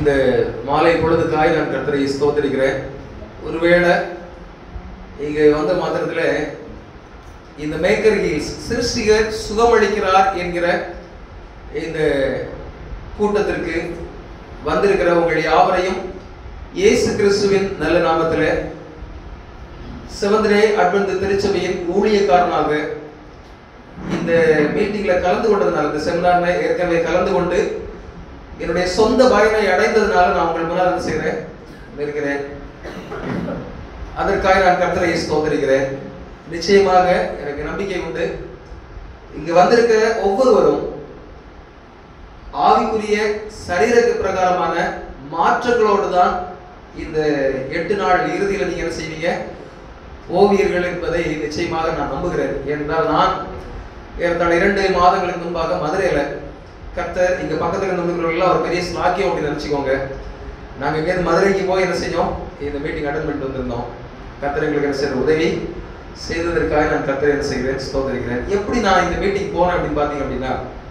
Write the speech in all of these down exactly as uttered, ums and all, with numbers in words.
இந்த மாலை பொழுதுக்காய் நான் கர்த்தரை ஸ்தோத்திரிக்கிறேன். ஒருவேளை இங்கே வந்த மாத்திரத்தில் இந்த மேக்கர் ஹீல்ஸ் சிருஷ்டிகர் சுகமளிக்கிறார் என்கிற இந்த கூட்டத்திற்கு வந்திருக்கிற உங்கள் யாவரையும் இயேசு கிறிஸ்துவின் நல்ல நாமத்தில் செவன்த் டே அட்வென்ட் திருச்சபையின் ஊழியக்காரனாக இந்த மீட்டிங்ல கலந்து கொண்டதுனால, இந்த செமினார்ல ஏற்கனவே கலந்து கொண்டு என்னுடைய சொந்த பயனை அடைந்ததுனால நான் உங்கள் முன்னால் என்ன செய்கிறேன் இருக்கிறேன். அதற்காக நான் கர்த்தரை ஸ்தோத்திரிக்கிறேன். நிச்சயமாக எனக்கு நம்பிக்கை உண்டு. இங்கு வந்திருக்கிற ஒவ்வொருவரும் ஆவிக்குரிய சரீர பிரகாரமான மாற்றங்களோடு தான் இந்த எட்டு நாள் இறுதியில் நீங்க என்ன செய்வீங்க, ஓவியர்கள் என்பதை நிச்சயமாக நான் நம்புகிறேன். ஏனென்றால் நான் ஏறத்தாழ இரண்டு மாதங்களுக்கு முன்பாக மதுரையில கர்த்தர் இங்க பக்கத்துல இருந்தவர்கள் ஒரு பெரிய ஸ்லாக்கியம் அப்படின்னு நினைச்சுக்கோங்க. நாங்க இங்கேருந்து மதுரைக்கு போய் என்ன செஞ்சோம், இந்த மீட்டிங் அட்டன் பண்ணிட்டு வந்திருந்தோம். கர்த்தர் எங்களுக்கு என்ன செய்ய உதவி செய்ததற்காக நான் கர்த்தரை என்ன செய்கிறேன், ஸ்தோத்திரிக்கிறேன். எப்படி நான் இந்த மீட்டிங் போனேன் அப்படின்னு பாத்தீங்க அப்படின்னா,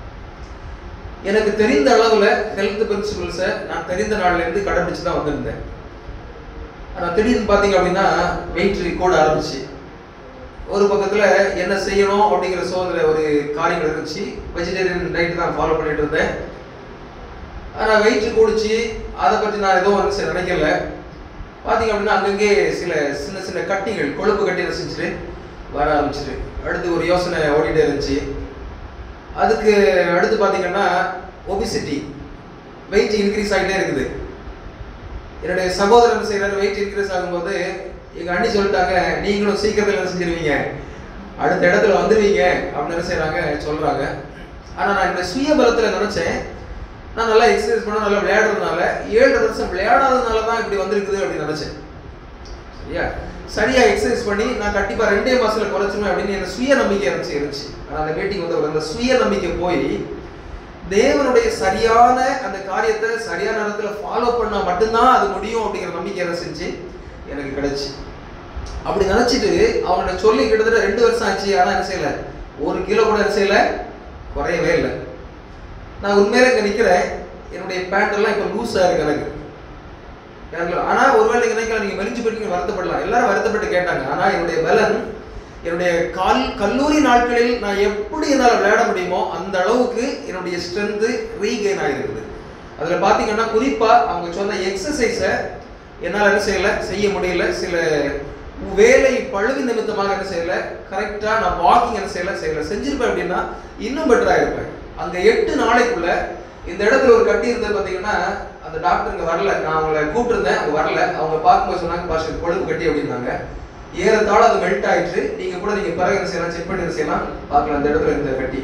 எனக்கு தெரிந்த அளவுல ஹெல்த் பிரின்சிபல்ஸை நான் தெரிந்த நாள்ல இருந்து கடைபிடிச்சு தான் வந்திருந்தேன். ஆனா திடீர்னு பாத்தீங்க அப்படின்னா வெயிட் கூட ஆரம்பிச்சு, ஒரு பக்கத்துல என்ன செய்யணும் அப்படிங்கிற சோதனை ஒரு காரியங்கள் இருந்துச்சு. வெஜிடேரியன் டயட் தான் ஃபாலோ பண்ணிட்டு இருந்தேன். ஆனா வெயிட் கூடிச்சு, அதை பற்றி நான் ஏதோ ஒன்று நினைக்கல. பாத்தீங்க அப்படின்னா அங்கங்கே சில சின்ன சின்ன கட்டிகள், கொழுப்பு கட்டி செஞ்சுட்டு வர ஆரம்பிச்சிட்டு, அடுத்து ஒரு யோசனை ஓடிட்டே இருந்துச்சு. அதுக்கு அடுத்து பாத்தீங்கன்னா ஒபிசிட்டி, வெயிட் இன்க்ரீஸ் ஆகிட்டே இருக்குது. என்னுடைய சகோதரன் செய்யற வெயிட் இன்க்ரீஸ் ஆகும்போது எங்க அண்ணி சொல்லிட்டாங்க, நீங்களும் சீக்கிரத்தில் என்ன செஞ்சிருவீங்க, அடுத்த இடத்துல வந்துருவீங்க அப்படின்னு என்ன செய்யறாங்க சொல்றாங்க. ஆனா நான் இந்த சுய பலத்துல நினைச்சேன், நான் நல்லா எக்ஸசைஸ் பண்ண நல்லா விளையாடுறதுனால, ஏழு வருஷம் விளையாடாததுனால தான் இப்படி வந்திருக்குது அப்படின்னு நினைச்சேன். சரியா சரியா எக்ஸசைஸ் பண்ணி நான் கண்டிப்பா ரெண்டே மாசத்துல குறைச்சிருவேன் அப்படின்னு எனக்கு சுய நம்பிக்கை இருந்துச்சு இருந்துச்சு ஆனா அந்த மீட்டிங் வந்து அந்த சுய நம்பிக்கை போய் தேவனுடைய சரியான அந்த காரியத்தை சரியான இடத்துல ஃபாலோ பண்ணா மட்டும்தான் அது முடியும் அப்படிங்கிற நம்பிக்கை என்ன செஞ்சு எனக்கு கிடைச்சு. அப்படி நினைச்சிட்டு அவங்கள்ட்ட சொல்லி கிட்டத்தட்ட ரெண்டு வருஷம் ஆச்சு. ஆனா என்ன செய்யல, ஒரு கிலோ கூட என்ன செய்யல, குறையவே இல்லை. நான் உண்மையிலே இங்க நிக்கிறேன், என்னுடைய பேண்ட் எல்லாம் இப்ப லூஸா இருக்கு எனக்கு. ஆனா ஒருவேளை நீங்க நினைக்கலாம், நீங்க மெலிஞ்சு போயிட்டு வருத்தப்படலாம். எல்லாரும் வருத்தப்பட்டு கேட்டாங்க. ஆனா என்னுடைய பலன், என்னுடைய கால் கல்லூரி நாட்களில் நான் எப்படி என்னால் விளையாட முடியுமோ அந்த அளவுக்கு என்னுடைய ஸ்ட்ரென்த் ரீகெயின் ஆகிருக்குது. அதுல பாத்தீங்கன்னா குறிப்பா அவங்க சொன்ன எக்ஸசைஸை என்னால் என்ன செய்யல, செய்ய முடியல. சில வேலை பழுவி நிமித்தமாக என்ன செய்யல, கரெக்டா நான் வாக்கிங் என்ன செய்யல செய்யல செஞ்சிருப்பேன் அப்படின்னா இன்னும் பெட்டரா இருப்பேன். அங்க எட்டு நாளைக்குள்ள இந்த இடத்துல ஒரு கட்டி இருந்தது பாத்தீங்கன்னா, அந்த டாக்டர் இங்க வரல, நான் அவங்களை கூப்பிட்டுருந்தேன், அவங்க வரல. அவங்க பார்க்கும்போது சொன்னாங்க, பாஸ்டர் கொழுப்பு கட்டி அப்படின்னாங்க. ஏறத்தாழ அது மெல்ட் ஆயிடுச்சு. நீங்க கூட நீங்க பிறகு என்ன செய்யலாம், செக் பண்ணி என்ன செய்யலாம் பார்க்கலாம் அந்த இடத்துல இருந்த கட்டி.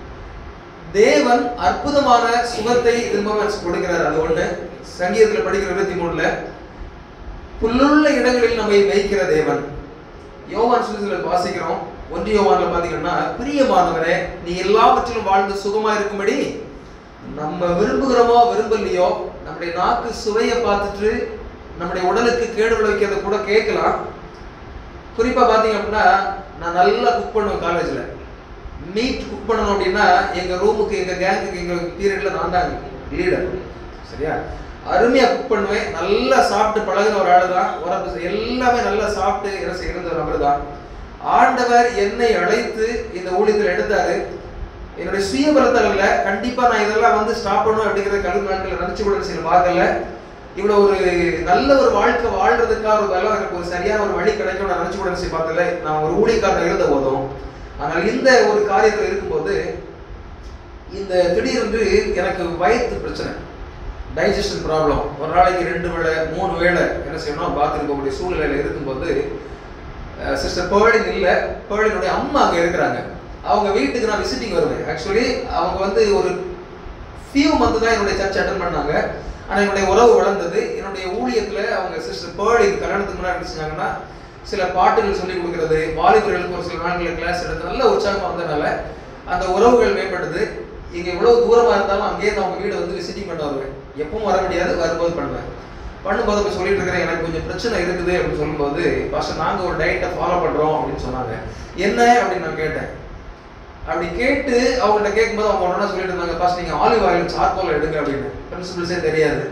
தேவன் அற்புதமான சுகத்தை திரும்ப கொடுக்கிறார். அது ஒண்ணு. சங்கீதத்துல படிக்கிற இருபத்தி மூணுல புல்லுள்ள இடங்களில் நம்மை மேய்க்கிற தேவன். யோவான் சுவிசேஷத்துல வாசிக்கிறோம், ஒன்று யோவான்ல பாத்தீங்கன்னா, பிரியமானவரே நீ எல்லாவற்றிலும் வாழ்ந்து சுகமா இருக்கும்படி நம்ம விரும்புகிறோமோ விரும்பலையோ, நம்முடைய நாக்கு சுவையை பார்த்துட்டு நம்முடைய உடலுக்கு கேடு விளைவிக்கிறத கூட கேட்கலாம். குறிப்பா பாத்தீங்க அப்படின்னா, நான் நல்லா குக் பண்ணுவேன். காலேஜ்ல மீட் குக் பண்ணணும் அப்படின்னா எங்க ரூமுக்கு, எங்க கேங்குக்கு, எங்க பீரியட்ல நான் தான் லீடர். சரியா, அருமையா குக் பண்ணுவேன். நல்லா சாப்பிட்டு பழகின ஒரு ஆளு தான். உரப்பு எல்லாமே நல்லா சாப்பிட்டு என்ன செய்யறது ஒரு நபர் தான். ஆண்டவர் என்னை அழைத்து இந்த ஊழியத்தில் எடுத்தாரு. என்னுடைய சுய பலத்தால கண்டிப்பா நான் இதெல்லாம் வந்து ஸ்டாப் பண்ணுவேன் அப்படிங்கிறத கல்வி நாட்கள் நினைச்சு கூட செய்ய பார்க்கல. இவ்வளவு ஒரு நல்ல ஒரு வாழ்க்கை வாழ்றதுக்காக ஒரு பலம், எனக்கு ஒரு சரியான ஒரு வழி கிடைக்கும் நான் நினைச்சு கூட செய்ய பார்க்கல. நான் ஒரு ஊழியக்காரன் இருந்த போதும். ஆனால் இந்த ஒரு காரியத்தில் இருக்கும்போது இந்த திடீரென்று எனக்கு வயிற்று பிரச்சனை, டைஜஷன் ப்ராப்ளம். ஒரு நாளைக்கு ரெண்டு வேளை மூணு வேளை என்ன செய்யணும் பார்த்துருக்கக்கூடிய சூழ்நிலையில இருக்கும்போது, சிஸ்டர் பேர்லின் இல்லை, பேர்லினுடைய அம்மா அங்கே இருக்கிறாங்க. அவங்க வீட்டுக்கு நான் விசிட்டிங் வருவேன். ஆக்சுவலி அவங்க வந்து ஒரு ஃபியூ மந்த் தான் என்னுடைய சர்ச் அட்டன் பண்ணாங்க. ஆனால் என்னுடைய உறவு வளர்ந்தது. என்னுடைய ஊழியத்தில் அவங்க சிஸ்டர் பேர்லின் கல்யாணத்துக்கு முன்னாடி என்ன செஞ்சாங்கன்னா, சில பாட்டுகள் சொல்லி கொடுக்கறது, வாலிபர்களுக்கு ஒரு சில நாட்களில் கிளாஸ் எடுத்து நல்ல உற்சாகமாக வந்ததுனால அந்த உறவுகள் மேம்பட்டது. இங்கே இவ்வளவு தூரமாக இருந்தாலும் அங்கேயிருந்து அவங்க வீடு வந்து விசிட்டிங் பண்ண வருவேன். எப்பவும் வர முடியாது, வரும்போது பண்ணுவேன். பண்ணும்போது இப்போ சொல்லிட்டு இருக்கிறேன், எனக்கு கொஞ்சம் பிரச்சனை இருக்குது அப்படின்னு சொல்லும்போது, பாஸ்டர் நாங்கள் ஒரு டயட்டை ஃபாலோ பண்ணுறோம் அப்படின்னு சொன்னாங்க. என்ன அப்படின்னு நான் கேட்டேன். அப்படி கேட்டு அவங்கள்ட்ட கேட்கும்போது அவங்க ஒன்றா சொல்லிட்டு இருந்தாங்க, பாஸ்டர் நீங்கள் ஆலிவ் ஆயில் சார்கோல் எடுங்க அப்படின்னு. பிரின்சிபிள்ஸே தெரியாது.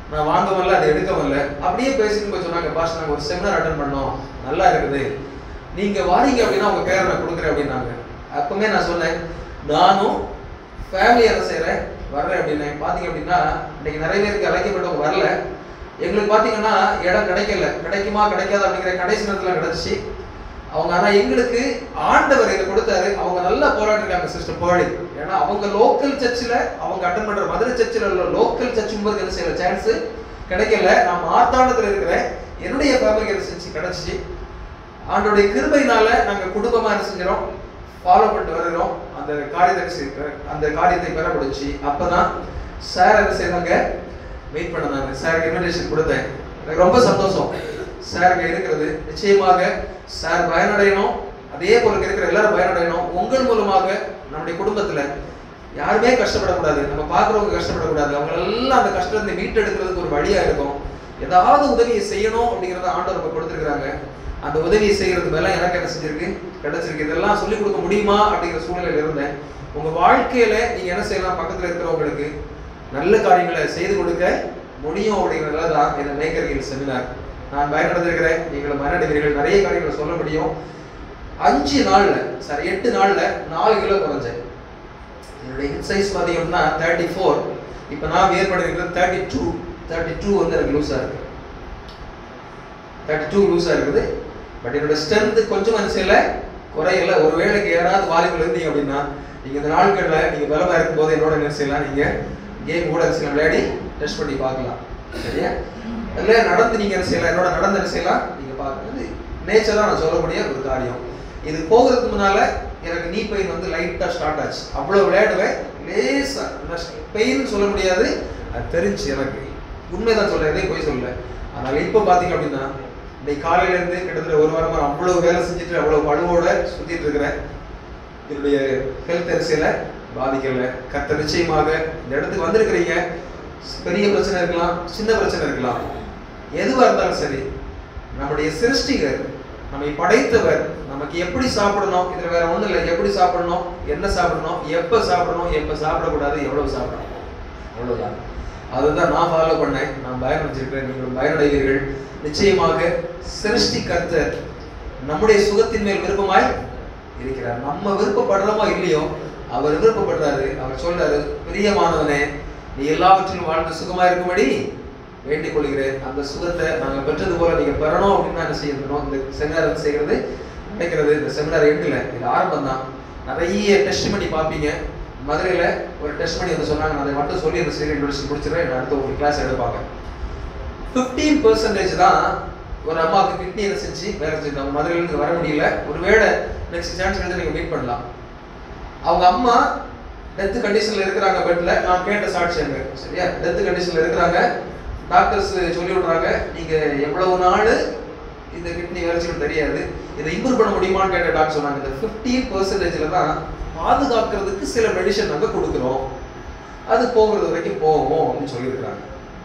நான் வாங்கவும் இல்லை, அதை எடுக்கவும் இல்லை. அப்படியே பேசிட்டு போய் சொன்னாங்க, பாஸ்டர் நாங்கள் ஒரு செமினார் அட்டன் பண்ணோம், நல்லா இருக்குது, நீங்க வாரீங்க அப்படின்னா உங்க பேரை நான் கொடுக்குறேன் அப்படின்னாங்க. அப்பவுமே நான் சொன்னேன், நானும் ஃபேமிலி என்ன செய்யறேன் வர்றேன் அப்படின்னு. பாத்தீங்க அப்படின்னா இன்னைக்கு நிறைய பேருக்கு அழைக்கப்பட்டவங்க வரல. எங்களுக்கு பாத்தீங்கன்னா இடம் கிடைக்கல, கிடைக்குமா கிடைக்காது அப்படிங்கிற கடைசி நேரத்துல கிடைச்சிச்சு அவங்க. ஆனா எங்களுக்கு ஆண்டவர் இதை கொடுத்தாரு. அவங்க நல்லா போராடிருக்காங்க சிஸ்டர் பேர்லி. ஏன்னா அவங்க லோக்கல் சர்ச்சில் அவங்க அட்டன் பண்ற மதுரை சர்ச்சில் உள்ள லோக்கல் சர்ச் போது என்ன செய்யற சான்ஸ் கிடைக்கல. நான் மார்த்தாண்டத்தில் இருக்கிறேன், என்னுடைய ஃபேமிலி என்ன செஞ்சு கிடைச்சிச்சு. ஆண்டோடைய கிருபையினால நாங்க குடும்பமா என்ன செஞ்சோம், ஃபாலோ பண்ணிட்டு வருகிறோம். அந்த காரியத்தை அந்த காரியத்தை பெற முடிச்சு. அப்பதான் சார் என்ன செய்வாங்க, வெயிட் பண்ணாங்க. சாருக்கு இன்விடேஷன் கொடுத்தேன். எனக்கு ரொம்ப சந்தோஷம் சார் இருக்கிறது. நிச்சயமாக சார் பயனடையணும், அதே போல இருக்கிற எல்லாரும் பயனடையணும். உங்கள் மூலமாக நம்முடைய குடும்பத்துல யாருமே கஷ்டப்படக்கூடாது, நம்ம பார்க்குறவங்க கஷ்டப்படக்கூடாது. அவங்க எல்லாம் அந்த கஷ்டத்தை மீட்டெடுக்கிறதுக்கு ஒரு வழியா இருக்கும். ஏதாவது உதவியை செய்யணும் அப்படிங்கிறத ஆண்டவர் நம்ம கொடுத்துருக்காங்க. அந்த உதவியை செய்யறது மேல எனக்கு என்ன செஞ்சிருக்கு, கிடைச்சிருக்கு. இதெல்லாம் சொல்லிக் கொடுக்க முடியுமா அப்படிங்கிற சூழ்நிலையில இருந்தேன். உங்க வாழ்க்கையில நீங்க என்ன செய்யலாம், பக்கத்துல இருக்கிறவங்களுக்கு நல்ல காரியங்களை செய்து கொடுக்க முடியும் அப்படிங்கிறதுலதான் இந்த மேய்கர்கள் செமினார். நான் பயனடைந்திருக்கிறேன், நீங்களும் பயனடைவீர்கள். நிறைய காரியங்களை சொல்ல முடியும். அஞ்சு நாள்ல சாரி எட்டு நாள்ல நாலு கிலோ குறைஞ்சேன். என்னுடைய ஹிப் சைஸ் பார்த்தீங்கன்னா தேர்ட்டி ஃபோர். இப்போ நான் வியர் பண்ணிருக்கிறது தேர்ட்டி டூ. தேர்ட்டி டூ வந்து எனக்கு லூஸா இருக்கு, தேர்ட்டி டூ லூஸா இருக்குது. பட் என்னோட ஸ்ட்ரென்த் கொஞ்சம் மனசில குறையல. ஒரு வேளைக்கு யாராவது வாலிபல் இருந்தீங்க அப்படின்னா நீங்க இந்த நாட்கள்ல நீங்க பலமா இருக்கும் போது என்னோட என்ன செய்யலாம், நீங்க கேம் கூட என்ன செய்யலாம், விளையாடி டெஸ்ட் பண்ணி பார்க்கலாம். சரியா? இல்லை நடந்து நீங்க என்ன செய்யலாம், என்னோட நடந்து என்ன செய்யலாம் நீங்க பார்க்கறது நேச்சரா நான் சொல்லக்கூடிய ஒரு காரியம். இது போகிறதுக்கு முன்னால எனக்கு நீ பெயின் வந்து லைட்டா ஸ்டார்ட் ஆச்சு. அவ்வளவு விளையாடுவேன், லேசா பெயின் சொல்ல முடியாது, அது தெரிஞ்சு எனக்கு உண்மைதான் சொல்றேன், எதையும் போய் சொல்லல. அதனால இப்போ பாத்தீங்க அப்படின்னா இன்னைக்கு காலையில இருந்து கிட்டத்தட்ட ஒரு வாரமா அவ்வளவு வேலை செஞ்சுட்டு அவ்வளவு வலுவோட சுத்திட்டு இருக்கிறேன். என்னுடைய ஹெல்த் அரசியல பாதிக்கல. கர்த்தர் நிச்சயமாக இந்த இடத்துக்கு வந்திருக்கிறீங்க. பெரிய பிரச்சனை இருக்கலாம், சின்ன பிரச்சனை இருக்கலாம், எதுவா இருந்தாலும் சரி, நம்முடைய சிருஷ்டிகர், நம்மை படைத்தவர் நமக்கு எப்படி சாப்பிடணும், இதுல வேற ஒண்ணும் இல்லை, எப்படி சாப்பிடணும், என்ன சாப்பிடணும், எப்ப சாப்பிடணும், எப்ப சாப்பிடக்கூடாது, எவ்வளவு சாப்பிடணும், அவ்வளவுதான். அதுதான் நான் ஃபாலோ பண்ணேன். நான் பயனடைஞ்சிருக்கிறேன், நீங்களும் பயனடைவீர்கள். நிச்சயமாக சிருஷ்டி கர்த்தர் நம்முடைய சுகத்தின் மேல் விருப்பமாய் இருக்கிறார். நம்ம விருப்பப்படுறோமோ இல்லையோ அவர் விருப்பப்படுறாரு. அவர் சொல்றாரு, பிரியமானவனே நீ எல்லாவற்றிலும் வாழ்ந்து சுகமா இருக்கும்படி வேண்டிக் கொள்கிறேன். அந்த சுகத்தை நாங்க பெற்றது போல நீங்க பெறணும் அப்படின்னு என்ன செய்யணும், இந்த செமினார் செய்யறது நினைக்கிறது. இந்த செமினார் எண்டில் இது ஆரம்பம் தான். நிறைய டெஸ்ட் பண்ணி பார்ப்பீங்க. மதுரையில ஒரு டெஸ்ட் பண்ணி வந்து சொன்னாங்க, அதை மட்டும் சொல்லி அந்த சீரியல் இன்ட்ரோடக்ஷன் முடிச்சிடுறேன், அடுத்த ஒரு கிளாஸ் எடுப்பாங்க. பிப்டீன் பெர்சன்டேஜ் தான் ஒரு அம்மாவுக்கு கிட்னி என்ன செஞ்சு வேலை செஞ்சு அவங்க மதுரையிலிருந்து வர முடியல. ஒருவேளை நெக்ஸ்ட் சான்ஸ் எடுத்து நீங்க மீட் பண்ணலாம். அவங்க அம்மா டெத் கண்டிஷன்ல இருக்கிறாங்க பெட்ல. நான் கேட்ட சாட்சி அங்க, சரியா, டெத் கண்டிஷன்ல இருக்கிறாங்க. டாக்டர்ஸ் சொல்லி விடுறாங்க, நீங்க எவ்வளவு நாள் இந்த கிட்னி வேலை செய்யணும் தெரியாது, இதை இம்ப்ரூவ் பண்ண முடியுமான்னு கேட்ட டாக்டர் சொன்னாங்க, இந்த பிப்டீன் பெர்சன்டேஜ்ல தான் பாதுகாக்கிறதுக்கு சில மெடிசன் நாங்க கொடுக்குறோம், அது போகிறது வரைக்கும் போகும் அப்படின்னு சொல்லியிருக்கிறாங்க.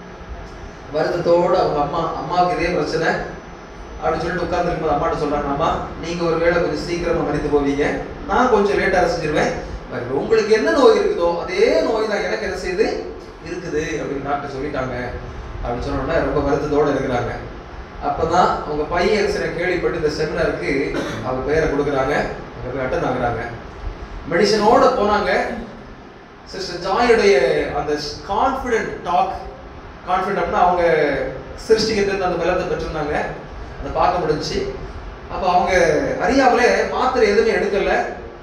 வருத்தத்தோடு அவங்க அம்மா, அம்மாவுக்கு இதே பிரச்சனை அப்படின்னு சொல்லிட்டு உட்கார்ந்துருக்கும் அம்மாட்ட சொல்றாங்க, அம்மா நீங்க ஒரு வேளை கொஞ்சம் சீக்கிரமா மறித்து போவீங்க, நான் கொஞ்சம் லேட்டா செஞ்சிருவேன், உங்களுக்கு என்ன நோய் இருக்குதோ அதே நோய் தான் எனக்கு என்ன செய்யுது இருக்குது அப்படின்னு டாக்டர் சொல்லிட்டாங்க அப்படின்னு சொன்னோன்னா ரொம்ப வருத்தத்தோடு இருக்கிறாங்க. அப்பதான் அவங்க பையன் சில கேள்விப்பட்டு இந்த செமினாருக்கு அவங்க பெயரை கொடுக்குறாங்க, அங்க போய் அட்டன் ஆகுறாங்க. மெடிசனோட போனாங்க. சிஸ்டர் ஜாயுடைய அந்த கான்ஃபிடென்ட் டாக், கான்ஃபிடென்ட் அப்படின்னா அவங்க சிருஷ்டிக்கிறது அந்த பலத்தை பெற்றிருந்தாங்க, அதை பார்க்க முடிஞ்சு. அப்போ அவங்க அறியாமலே மாத்திரை எதுவுமே எடுக்கல.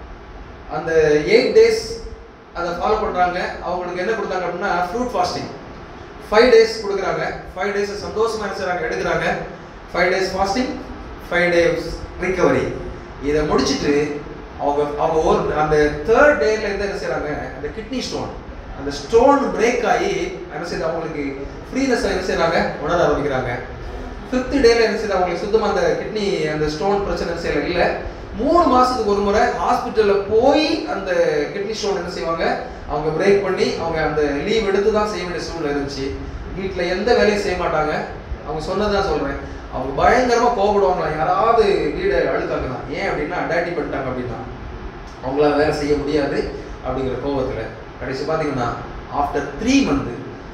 அந்த எயிட் டேஸ் அதை ஃபாலோ பண்ணுறாங்க. அவங்களுக்கு என்ன கொடுத்தாங்க அப்படின்னா ஃப்ரூட் ஃபாஸ்டிங் ஃபைவ் டேஸ் கொடுக்குறாங்க. ஃபைவ் டேஸ் சந்தோஷமாக செய்கிறாங்க, எடுக்கிறாங்க. Five days fasting, five days recovery. இதை முடிச்சுட்டு அவங்க அவங்க ஒரு அந்த தேர்ட் டேல இருந்து என்ன செய்கிறாங்க, அந்த கிட்னி ஸ்டோன், அந்த ஸ்டோன் பிரேக் ஆகி என்ன செய்யுது, அவங்களுக்கு ஃப்ரீனஸ் என்ன செய்கிறாங்க, உணர ஆரம்பிக்கிறாங்க. ஃபிஃப்த் டேல என்ன செய்யுது, அவங்களுக்கு சுத்தமாக அந்த கிட்னி அந்த ஸ்டோன் பிரச்சனை செய்யல இல்லை. மூணு மாசத்துக்கு ஒரு முறை ஹாஸ்பிட்டல்ல போய் அந்த கிட்னி ஸ்டோன் என்ன செய்வாங்க, அவங்க பிரேக் பண்ணி அவங்க அந்த லீவ் எடுத்து தான் செய்ய வேண்டிய சூழ்நிலை இருந்துச்சு. வீட்டில் எந்த வேலையும் செய்ய மாட்டாங்க. அவங்க சொன்னதான் சொல்றேன், அவங்க பயங்கரமா கோபப்படுவாங்களா, யாராவது வீடை அழுக்காக்கலாம், ஏன் அப்படின்னா டேட்டி பண்ணிட்டாங்க அப்படின்னா அவங்களால வேலை செய்ய முடியாது அப்படிங்கிற கோபத்துல. கடைசி பார்த்தீங்கன்னா ஆஃப்டர் த்ரீ மந்த்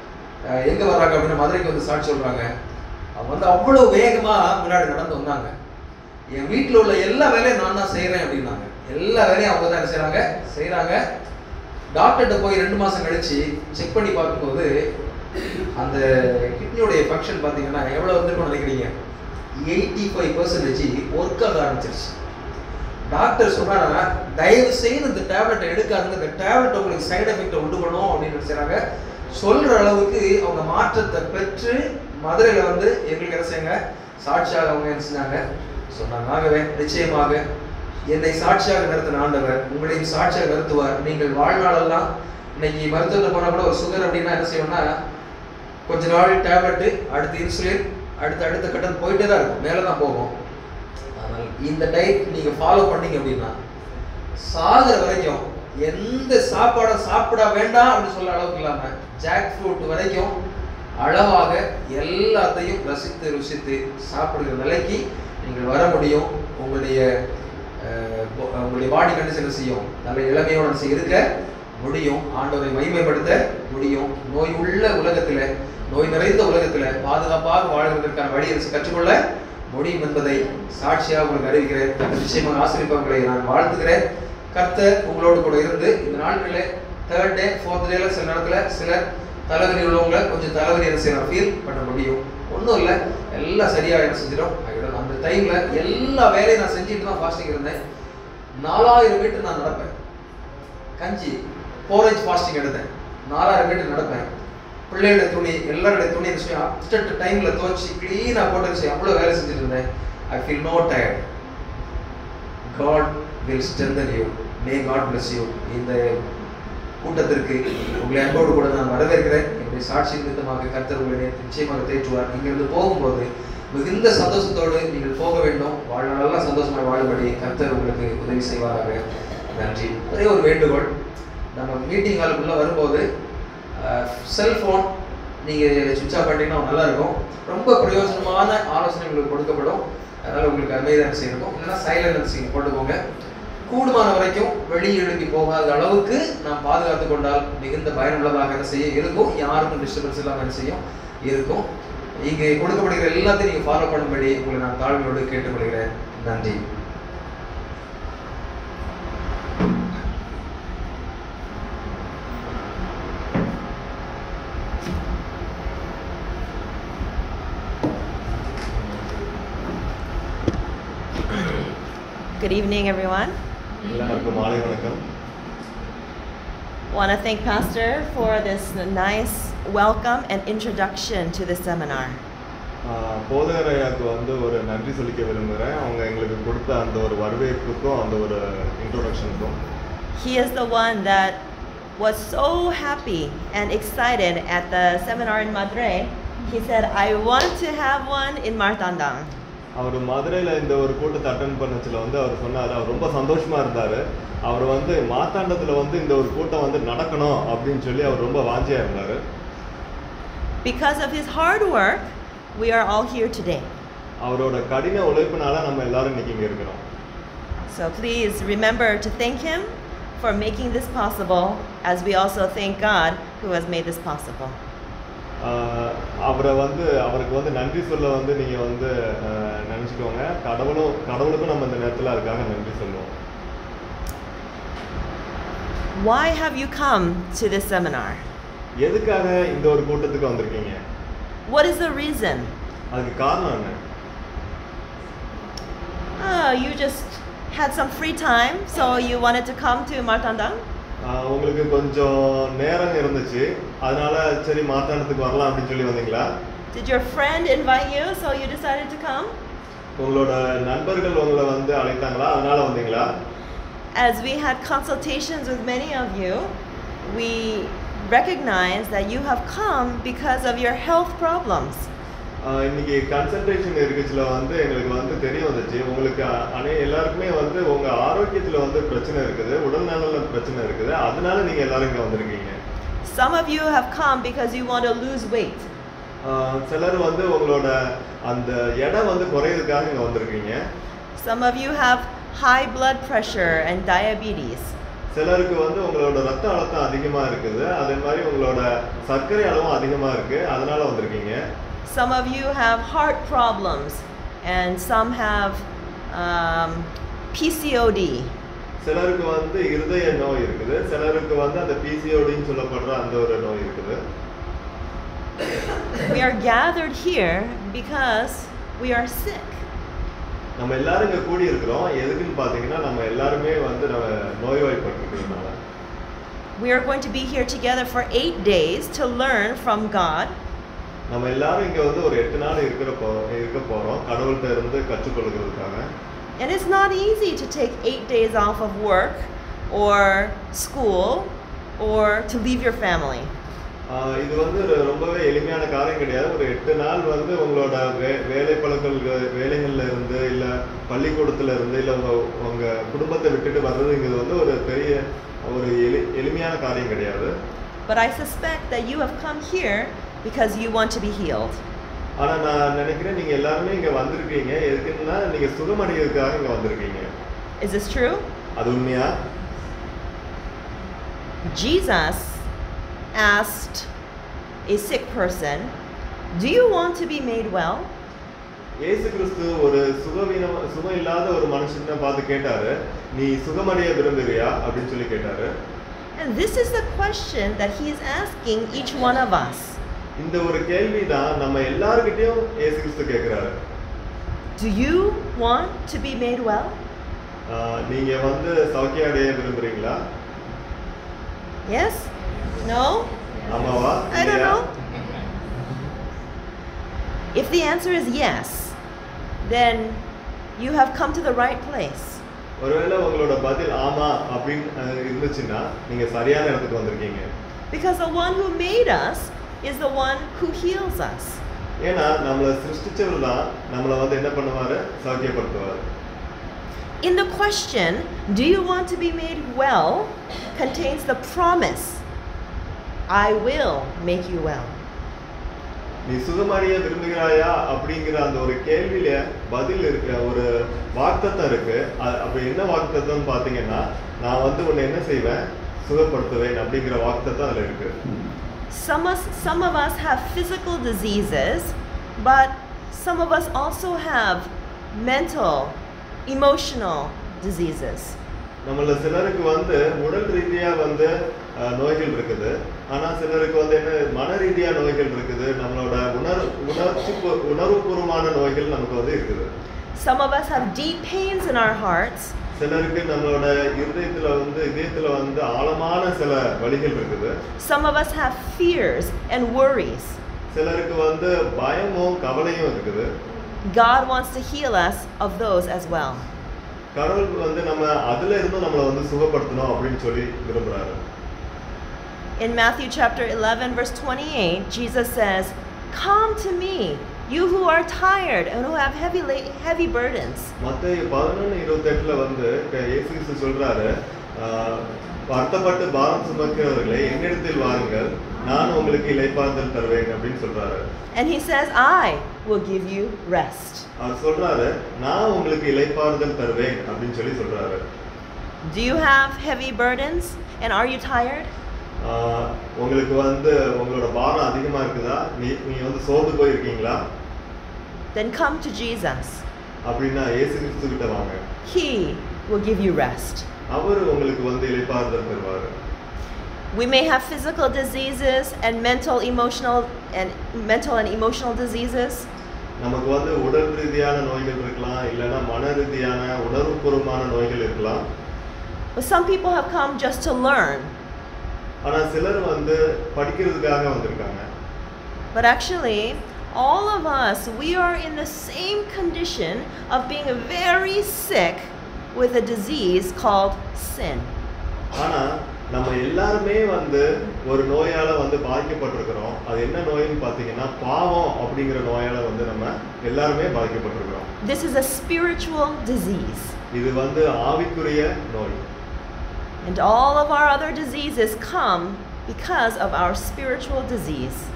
எங்க வர்றாங்க அப்படின்னா மதுரைக்கு வந்து சாட்சி சொல்றாங்க. அவங்க வந்து அவ்வளவு வேகமா முன்னாடி நடந்து வந்தாங்க. என் வீட்டில் உள்ள எல்லா வேலையும் நான் தான் செய்யறேன் அப்படின்னாங்க. எல்லா வேலையும் அவங்க தான் என்ன செய்யறாங்க செய்யறாங்க. டாக்டர்கிட்ட போய் ரெண்டு மாசம் கழிச்சு செக் பண்ணி பார்க்கும்போது அந்த கிட்னியோடைய ஃபங்க்ஷன் பார்த்தீங்கன்னா எவ்வளவு வந்துருக்கும்னு நினைக்கிறீங்க? எயிட்டி ஃபைவ் பர்சன்டேஜ் ஒர்க் ஆக ஆரம்பிச்சிருச்சு. டாக்டர் சொல்றாங்க, தயவு செய்து இந்த டேப்லெட்டை எடுக்காதுங்க, இந்த டேப்லெட் உங்களுக்கு சைடு எஃபெக்டை உண்டு பண்ணும் அப்படின்னு நினைச்சாங்க. சொல்ற அளவுக்கு அவங்க மாற்றத்தை பெற்று மதுரையில வந்து எங்களுக்கு என்ன செய்யுங்க சாட்சியாக அவங்க என்ன செஞ்சாங்க சொன்னாங்க. ஆகவே நிச்சயமாக என்னை சாட்சியாக நிறுத்தின ஆண்டவர் உங்களையும் சாட்சியாக நிறுத்துவார். நீங்கள் வாழ்நாளெல்லாம் இன்னைக்கு மருத்துவத்தை போனா கூட ஒரு சுகர் அப்படின்னா என்ன செய்யணும்னா கொஞ்ச நாள் டேப்லெட்டு, அடுத்து இன்சுலின், அடுத்து அடுத்த கட்டம் போயிட்டே தான் இருக்கும், மேலே தான் போகும். ஆனால் இந்த டயட் நீங்க ஃபாலோ பண்ணீங்க அப்படின்னா சாகிற வரைக்கும் எந்த சாப்பாடை சாப்பிட வேண்டாம் அப்படின்னு சொல்ல அளவுக்கு இல்லாம ஜாக் ஃப்ரூட் வரைக்கும் அளவாக எல்லாத்தையும் ரசித்து ருசித்து சாப்பிடுகிற நிலைக்கு நீங்கள் வர முடியும். உங்களுடைய உங்களுடைய பாடி கண்டிஷன் செய்யும் நல்ல இளமையோட இருக்க முடியும். ஆண்டவரை மகிமைப்படுத்த முடியும். நோய் உள்ள உலகத்துல, நோய் நிறைந்த உலகத்துல பாதுகாப்பாக வாழ்வதற்கான வழியை கற்றுக்கொள்ள முடியும் என்பதை சாட்சியாக உங்களுக்கு அறிவிக்கிறேன். நிச்சயமாக ஆசிரியப்பவர்களை நான் வாழ்த்துகிறேன். கர்த்தர் உங்களோடு கூட இருந்து இந்த நாட்களில் தேர்ட் டே ஃபோர்த் டேல சில நேரத்துல சிலர் தலைவலி உள்ளவங்களை கொஞ்சம் தலைவலி என்ன செய்யலாம் ஃபீல் பண்ண முடியும். ஒன்றும் இல்லை, எல்லாம் சரியாக என்ன செஞ்சிடும் ஆகிடும். அந்த டைம்ல எல்லா வேலையும் நான் செஞ்சுட்டு தான் ஃபாஸ்டிங் இருந்தேன். நாலாயிரம் மீட்டர் நான் நடப்பேன். கஞ்சி போரேஜ் ஃபாஸ்டிங் எடுத்தேன். நாலாயிரம் மீட்டர் நடப்பேன். பிள்ளையோட துணி எல்லாருடைய துணி அப்டட் டைம்ல துவச்சி கிளீனாக போட்டு வச்சு அவ்வளோ வேலை செஞ்சுட்டு இருந்தேன். I feel no tired. God will strengthen you. May God bless you. இந்த கூட்டத்திற்கு உங்களை அன்போடு கூட நான் வரவேற்கிறேன். என்னுடைய சாட்சி நிமித்தமாக கர்த்தர் உங்களை நிச்சயமாக தேற்றுவார். இங்கிருந்து போகும்போது மிகுந்த சந்தோஷத்தோடு நீங்கள் போக வேண்டும். வாழ்நாளெல்லாம் சந்தோஷமாக வாழும்படி கர்த்தர் உங்களுக்கு உதவி செய்வாராக. நன்றி. ஒரே ஒரு வேண்டுகோள், நம்ம மீட்டிங் ஹாலுக்குள்ளே வரும்போது செல்ஃபோன் நீங்கள் சுவிட்ச் ஆஃப் பண்ணிட்டீங்கன்னா நல்லா இருக்கும். ரொம்ப பிரயோஜனமான ஆலோசனை உங்களுக்கு கொடுக்கப்படும். அதனால் உங்களுக்கு அமைதியாக செய்யணும். இல்லைன்னா சைலன்சிங் போட்டுக்கோங்க. கூடுமான வரைக்கும் வெளியே எழுப்பி போகாத அளவுக்கு நாம் பாதுகாத்து கொண்டால் மிகுந்த பயனுள்ளதாக என்ன செய்ய இருக்கும். யாருக்கும் டிஸ்டர்பன்ஸ் இல்லாமல் என்ன செய்யும் இருக்கும். இங்கே கொடுக்கப்படுகிற எல்லாத்தையும் நீங்கள் ஃபாலோ பண்ணும்படி உங்களை நான் தாழ்மையோடு கேட்டுக்கொள்கிறேன். நன்றி. Good evening, everyone. Want to thank Pastor for this nice welcome and introduction to the seminar. போதகரையாக்கு வந்து ஒரு நன்றி சொல்லிக்க விரும்புகிறேன். அவங்க எங்களுக்கு கொடுத்த அந்த ஒரு வரவேற்புக்கும் அந்த ஒரு இன்ட்ரோடக்ஷனுக்கும். He is the one that was so happy and excited at the seminar in Madurai. He said, I want to have one in Martandam. அவர் மதுரையில் இந்த ஒரு கூட்டத்தை அட்டென்ட் பண்ணச்சில் வந்து அவர் சொன்னார், அவர் ரொம்ப சந்தோஷமாக இருந்தார். அவர் வந்து மாத்தாண்டத்தில் வந்து இந்த ஒரு கூட்டம் வந்து நடக்கணும் அப்படின்னு சொல்லி அவர் ரொம்ப வாஞ்சியாக இருந்தார். Because of his hard work, we are all here today. அவரோட கடின உழைப்பினால நம்ம எல்லாரும் இன்னைக்கு இங்கே இருக்கிறோம். So please remember to thank him for making this possible, as we also thank God who has made this possible. அவரை வந்து அவருக்கு வந்து நன்றி சொல்ல வந்து நீங்கள் வந்து நினச்சிக்கோங்க. கடவுளும் கடவுளுக்கும் நம்ம இந்த நேரத்தில் அதுக்காக நன்றி சொல்லுவோம். Why have you come to this seminar? எதுக்காக இந்த ஒரு கூட்டத்துக்கு வந்திருக்கீங்க? What is the reason? அதுக்கு காரணம் என்ன? Oh, you just had some free time, so you wanted to come to Martandam? உங்களுக்கு கொஞ்சம் நேரம் இருந்துச்சு, அதனால சரி மாத்தாண்டத்துக்கு வரலாம் அப்படின்னு சொல்லி வந்தீங்களா? Did your friend invite you, so you decided to come? உங்களோட நண்பர்கள் உங்களை வந்து அழைத்தாங்களா, அதனால வந்தீங்களா? As we had consultations with many of you, we recognize that you have come because of your health problems. இன்னைக்கு கன்சல்டேஷன் இருக்குச்சுல வந்து எங்களுக்கு வந்து தெரிய வந்துச்சு, உங்களுக்கு அனை எல்லாருக்குமே வந்து உங்க ஆரோக்கியத்துல வந்து பிரச்சனை இருக்குது, உடல் நலன்ல பிரச்சனை இருக்குது, அதனால நீங்க எல்லாரும் இங்க வந்திருக்கீங்க. Some of you have come because you want to lose weight. சிலர் வந்து உங்களோட அந்த எடை வந்து குறையிறதுக்காக இங்க வந்திருக்கீங்க. Some of you have high blood pressure and diabetes. சிலருக்கு வந்து உங்களோட ரத்த அழுத்தம் அதிகமா இருக்குது, அதே மாதிரி உங்களோட சர்க்கரை அளவும் அதிகமா இருக்கு, அதனால வந்திருக்கீங்க. Some of you have heart problems and some have um, P C O D. சிலருக்கு வந்து இருதய நோய் இருக்குது, சிலருக்கு வந்து அந்த P C O D ன்னு சொல்லப்படுற அந்த ஒரு நோய் இருக்குது. We are gathered here because we are sick. நம்ம எல்லாரும் இங்க கூடி இருக்கிறோம் எதுக்குன்னு பாத்தீங்கன்னா நம்ம எல்லாருமே வந்து நம்ம நோய்வாய்ப்பட்டிருக்கிறதுனால. We are going to be here together for eight days to learn from God. நம்ம எல்லாரும் இங்க வந்து ஒரு எட்டு நாள் இருக்கிற போ இருக்க போறோம் கடவுள்கிட்ட இருந்து கற்றுக்கொள்கிறதுக்காக. And it's not easy to take eight days off of work or school or to leave your family. இது வந்து ரொம்பவே எளிமையான காரியம் கிடையாது. ஒரு எட்டு நாள் வந்து உங்களோட வே வேலை பழக்கல் வேலைகள்ல இருந்து இல்ல பள்ளிக்கூடத்துல இருந்து இல்ல உங்க உங்க குடும்பத்தை விட்டுட்டு வர்றதுங்கிறது வந்து ஒரு பெரிய ஒரு எளிமையான காரியம் கிடையாது. But I suspect that you have come here because you want to be healed. ஆனா நான் நினைக்கிறேன் நீங்க எல்லாரும் இங்க வந்திருக்கீங்க எதுக்குன்னா நீங்க சுகமடைகிறதுக்காக இங்க வந்திருக்கீங்க. Is this true? அது உண்மையா? Jesus asked a sick person, "Do you want to be made well?" இயேசு கிறிஸ்து ஒரு சுகவீன சுகம் இல்லாத ஒரு மனுஷனை பார்த்து கேட்டாரு, நீ சுகமடைய விரும்புறியா அப்படின்னு சொல்லி கேட்டாரு. And this is the question that he is asking each one of us. இந்த ஒரு கேள்விதான் நம்ம எல்லார்கிட்டயும் இயேசு கிறிஸ்து கேக்குறாரு. Do you want to be made well? நீங்க வந்து சௌக்கியம் அடைய விரும்புறீங்களா? Yes? No? ஆமாவா? I don't know. If the answer is yes, then you have come to the right place. ஒருவேளை உங்களோட பதில் ஆமா அப்படின்னு இருந்துச்சுன்னா நீங்க சரியான இடத்துக்கு வந்திருக்கீங்க. Because the one who made us is the one who heals us. ஏன்னா நம்மள சிருஷ்டிச்சவர் தான் நம்மள வந்து என்ன பண்ணுவாரு? சௌக்கியப்படுத்துவார். In the question, do you want to be made well, contains the promise, I will make you well. நீ சுகமடைய விரும்புகிறாயா அப்படிங்கிற அந்த ஒரு கேள்வியில பதில் இருக்கு, ஒரு வாக்குத்தத்தம் இருக்கு. அப்ப என்ன வாக்குத்தத்தம்னு பாத்தீங்கன்னா நான் வந்து உன்னை என்ன செய்வேன்? சுகப்படுத்துவேன் அப்படிங்கிற வாக்குத்தத்தம் அதுல இருக்கு. Some of, some of us have physical diseases, but some of us also have mental, emotional diseases. நம்மள சிலருக்கு வந்து உடல் ரீதியா வந்து நோய்கள் இருக்குது, ஆனா சிலருக்கு வந்து என்ன மன ரீதியா நோய்கள் இருக்குது, நம்மளோட உணர் உணர்ச்சி உணர்வுபூர்வமான நோய்கள் நமக்கு வந்து இருக்குது. Some of us have deep pains in our hearts. சிலருக்கு நம்மளோட இதயத்துல வந்து இதயத்துல வந்து ஆழமான சில வலிகள் இருக்குது. Some of us have fears and worries. சிலருக்கு வந்து பயமும் கவலையும் இருக்குது. God wants to heal us of those as well. கடவுள் வந்து நம்ம அதுல இருந்து நம்மள வந்து சுகப்படுத்தணும் அப்படின்னு சொல்லி விரும்புறாரு. In Matthew chapter eleven verse twenty-eight, Jesus says, "Come to me, you who are tired and who have heavy heavy burdens." மத்தேயு பதினொன்று இருபத்தெட்டுல வந்து இயேசு கிறிஸ்து சொல்றாரு, வருத்தப்பட்டு பாரம் சுமக்கிறவர்களே என்னிடத்தில் வாருங்கள், நான் உங்களுக்கு இளைப்பாறுதல் தருவேன் அப்படின்னு சொல்றாரு. And he says, "I will give you rest." அவர் சொல்றாரு, நான் உங்களுக்கு இளைப்பாறுதல் தருவேன் அப்படின்னு சொல்லி சொல்றாரு. Do you have heavy burdens and are you tired? உங்களுக்கு வந்து உங்களோட பாரம் அதிகமா இருக்குதா? நீ நீ வந்து சோர்ந்து போய் இருக்கீங்களா? Then come to Jesus. அப்படினா இயேசு கிறிஸ்து கிட்ட வாங்க. He will give you rest. அவர் உங்களுக்கு வந்து இளைப்பாறுதல் தருவார். We may have physical diseases and mental emotional and mental and emotional diseases. நமக்கு வந்து உடல் ரீதியான நோய்கள் இருக்கலாம், இல்லனா மன ரீதியான உணர்வுபூர்வமான நோய்கள் இருக்கலாம். But some people have come just to learn. ஆனா சிலர் வந்து படிக்கிறதுக்காக வந்திருக்காங்க. But actually all of us, we are in the same condition of being very sick with a disease called sin. ஆனா நம்ம எல்லாருமே வந்து ஒரு நோயால வந்து பாதிக்கப்பட்டிருக்கிறோம். அது என்ன நோய்னு பாத்தீங்கன்னா பாவம் அப்படிங்கிற நோயால வந்து நம்ம எல்லாருமே பாதிக்கப்பட்டிருக்கிறோம். This is a spiritual disease. இது வந்து ஆவிக்குரிய நோய். And all of our other diseases come because of our spiritual disease.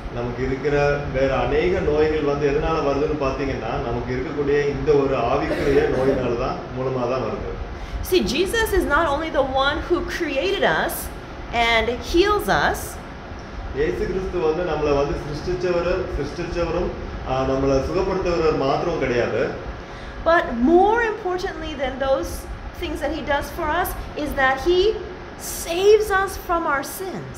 நமக்கு இருக்கிற வேற அநேக நோய்கள் வந்து எதனால வருதுன்னு பாத்தீங்கன்னா நமக்கு இருக்கக்கூடிய இந்த ஒரு ஆவிக்குரிய நோயினால தான் மூலமா தான் வருது. See, Jesus is not only the one who created us and heals us. இயேசு கிறிஸ்து வந்து நம்மளை வந்து சிருஷ்டிச்சவர் சிருஷ்டிச்சவரும் நம்மளை சுகப்படுத்துறவர் மாத்திரம் கிடையாது. But more importantly than those things that he does for us is that he saves us from our sins.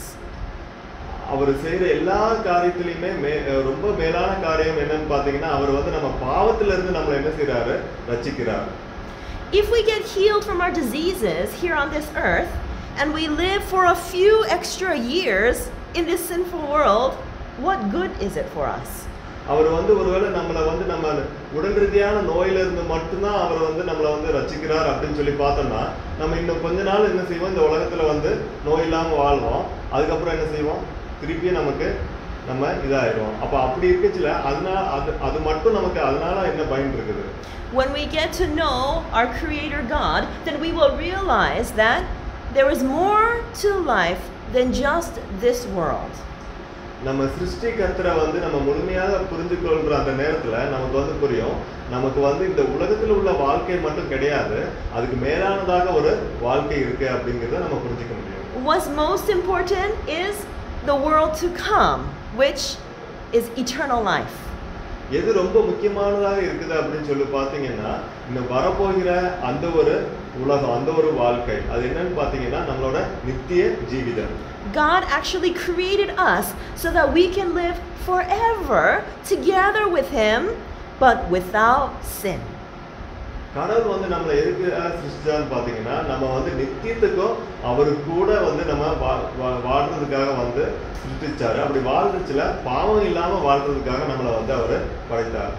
அவர் செய்யற எல்லா காரியத்திலயுமே ரொம்ப மேலான காரியம் என்னன்னு பாத்தீங்கன்னா அவர் வந்து நம்ம பாவத்துல இருந்து நம்மளை என்ன செய்யறாரு? ரட்சிக்கிறார். If we get healed from our diseases here on this earth and we live for a few extra years in this sinful world, what good is it for us? அவர் வந்து ஒருவேளை நம்மளை வந்து நம்ம உடல் ரீதியான நோயில இருந்து மட்டும்தான் அவர் வந்து நம்மளை வந்து ரட்சிக்கிறார் அப்படின்னு சொல்லி பார்த்தோம்னா நம்ம இன்னும் கொஞ்ச நாள் என்ன செய்வோம்? இந்த உலகத்துல வந்து நோய் இல்லாம வாழ்வோம். அதுக்கப்புறம் என்ன செய்வோம்? திருப்பி நமக்கு நம்ம இதாயிடுவோம். அப்ப அப்படி இருக்கச்சுல அதனால அது அது மட்டும் நமக்கு அதனால என்ன பயன் இருக்குது? When we get to know our Creator God, then we will realize that there is more to life than just this world. நம்ம சிருஷ்டிகர்த்தரை வந்து நம்ம முழுமையாக புரிந்து கொள்ற அந்த நேரத்துல நமக்கு வந்து புரியும் நமக்கு வந்து இந்த உலகத்துல உள்ள வாழ்க்கை மட்டும் கிடையாது, அதுக்கு மேலானதாக ஒரு வாழ்க்கை இருக்கு அப்படிங்கறத நம்ம புரிஞ்சுக்க முடியும். What's most important is the world to come, which is eternal life. எது ரொம்ப முக்கியமானதாக இருக்குது அப்படின்னு சொல்லி பார்த்தீங்கன்னா இன்னும் வரப்போகிற அந்த ஒரு உலகம் அந்த ஒரு வாழ்க்கை அது என்னன்னு பார்த்தீங்கன்னா நம்மளோட நித்திய Jeevitham. God actually created us so that we can live forever together with him but without sin. கடவுள் வந்து நம்மளை எதுக்கு சிருஷ்டிச்சான்னு பார்த்தீங்கன்னா நம்ம வந்து நித்தியத்துக்கும் அவரு கூட வந்து நம்ம வாழ்றதுக்காக வந்து சிருஷ்டிச்சாரு. அப்படி வாழ்றதுல பாவம் இல்லாம வாழ்றதுக்காக நம்மளை வந்து அவரு படைத்தார்.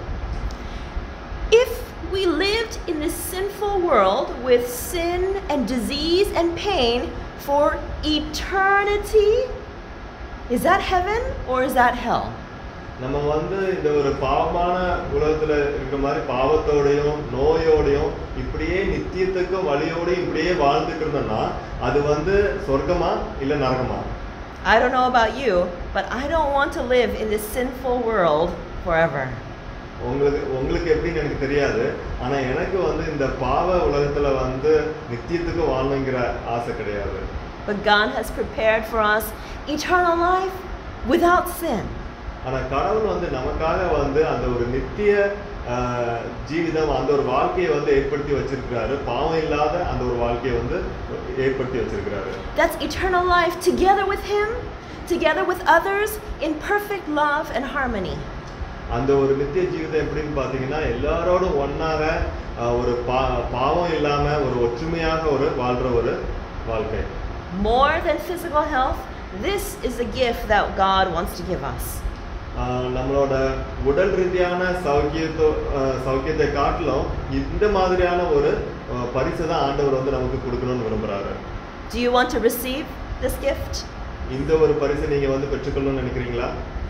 If we lived in this sinful world with sin and disease and pain for eternity, is that heaven or is that hell? நம்ம வந்து இந்த ஒரு பாவமான உலகத்துல இருக்கிற மாதிரி பாவத்தோடையும் நோயோடையும் இப்படியே நித்தியத்துக்கும் வழியோடையும் இப்படியே வாழ்ந்துட்டு இருந்தோம்னா அது வந்து சொர்க்கமா இல்ல நரகமா? I don't know about you, but I don't want to live in this sinful world forever. உங்களுக்கு உங்களுக்கு எப்படின்னு எனக்கு தெரியாது, ஆனா எனக்கு வந்து இந்த பாவ உலகத்துல வந்து நித்தியத்துக்கு வாழணுங்கிற ஆசை கிடையாது. But God has prepared for us eternal life without sin. ஆனா கடவுள் வந்து நமக்காக வந்து அந்த ஒரு நித்திய ஜீவிதம் அந்த ஒரு வாழ்க்கையை வந்து ஏற்படுத்தி வச்சிருக்காரு. பாவம் இல்லாத அந்த ஒரு வாழ்க்கையை வந்து ஏற்படுத்தி வச்சிருக்காரு. That's eternal life together with him, together with others in perfect love and harmony. அந்த ஒரு நித்திய ஜீவிதம் எப்படின்னு பாத்தீங்கன்னா எல்லாரோடும் ஒன்னாக ஒரு பாவம் இல்லாம ஒரு ஒற்றுமையாக ஒரு வாழ்ற ஒரு வாழ்க்கை. More than physical health, this is a gift that God wants to give us. நம்மளோட உடல் ரீதியான சௌக்கியத்தோ சௌக்கியத்தை காட்டிலும் இந்த மாதிரியான ஒரு பரிசு தான் ஆண்டவர் வந்து நமக்கு கொடுக்கணும்னு விரும்புறாரு. Do you want to receive this gift? இந்த ஒரு பரிசை நீங்க வந்து பெற்றுக்கொள்ளணும்னு நினைக்கிறீங்களா?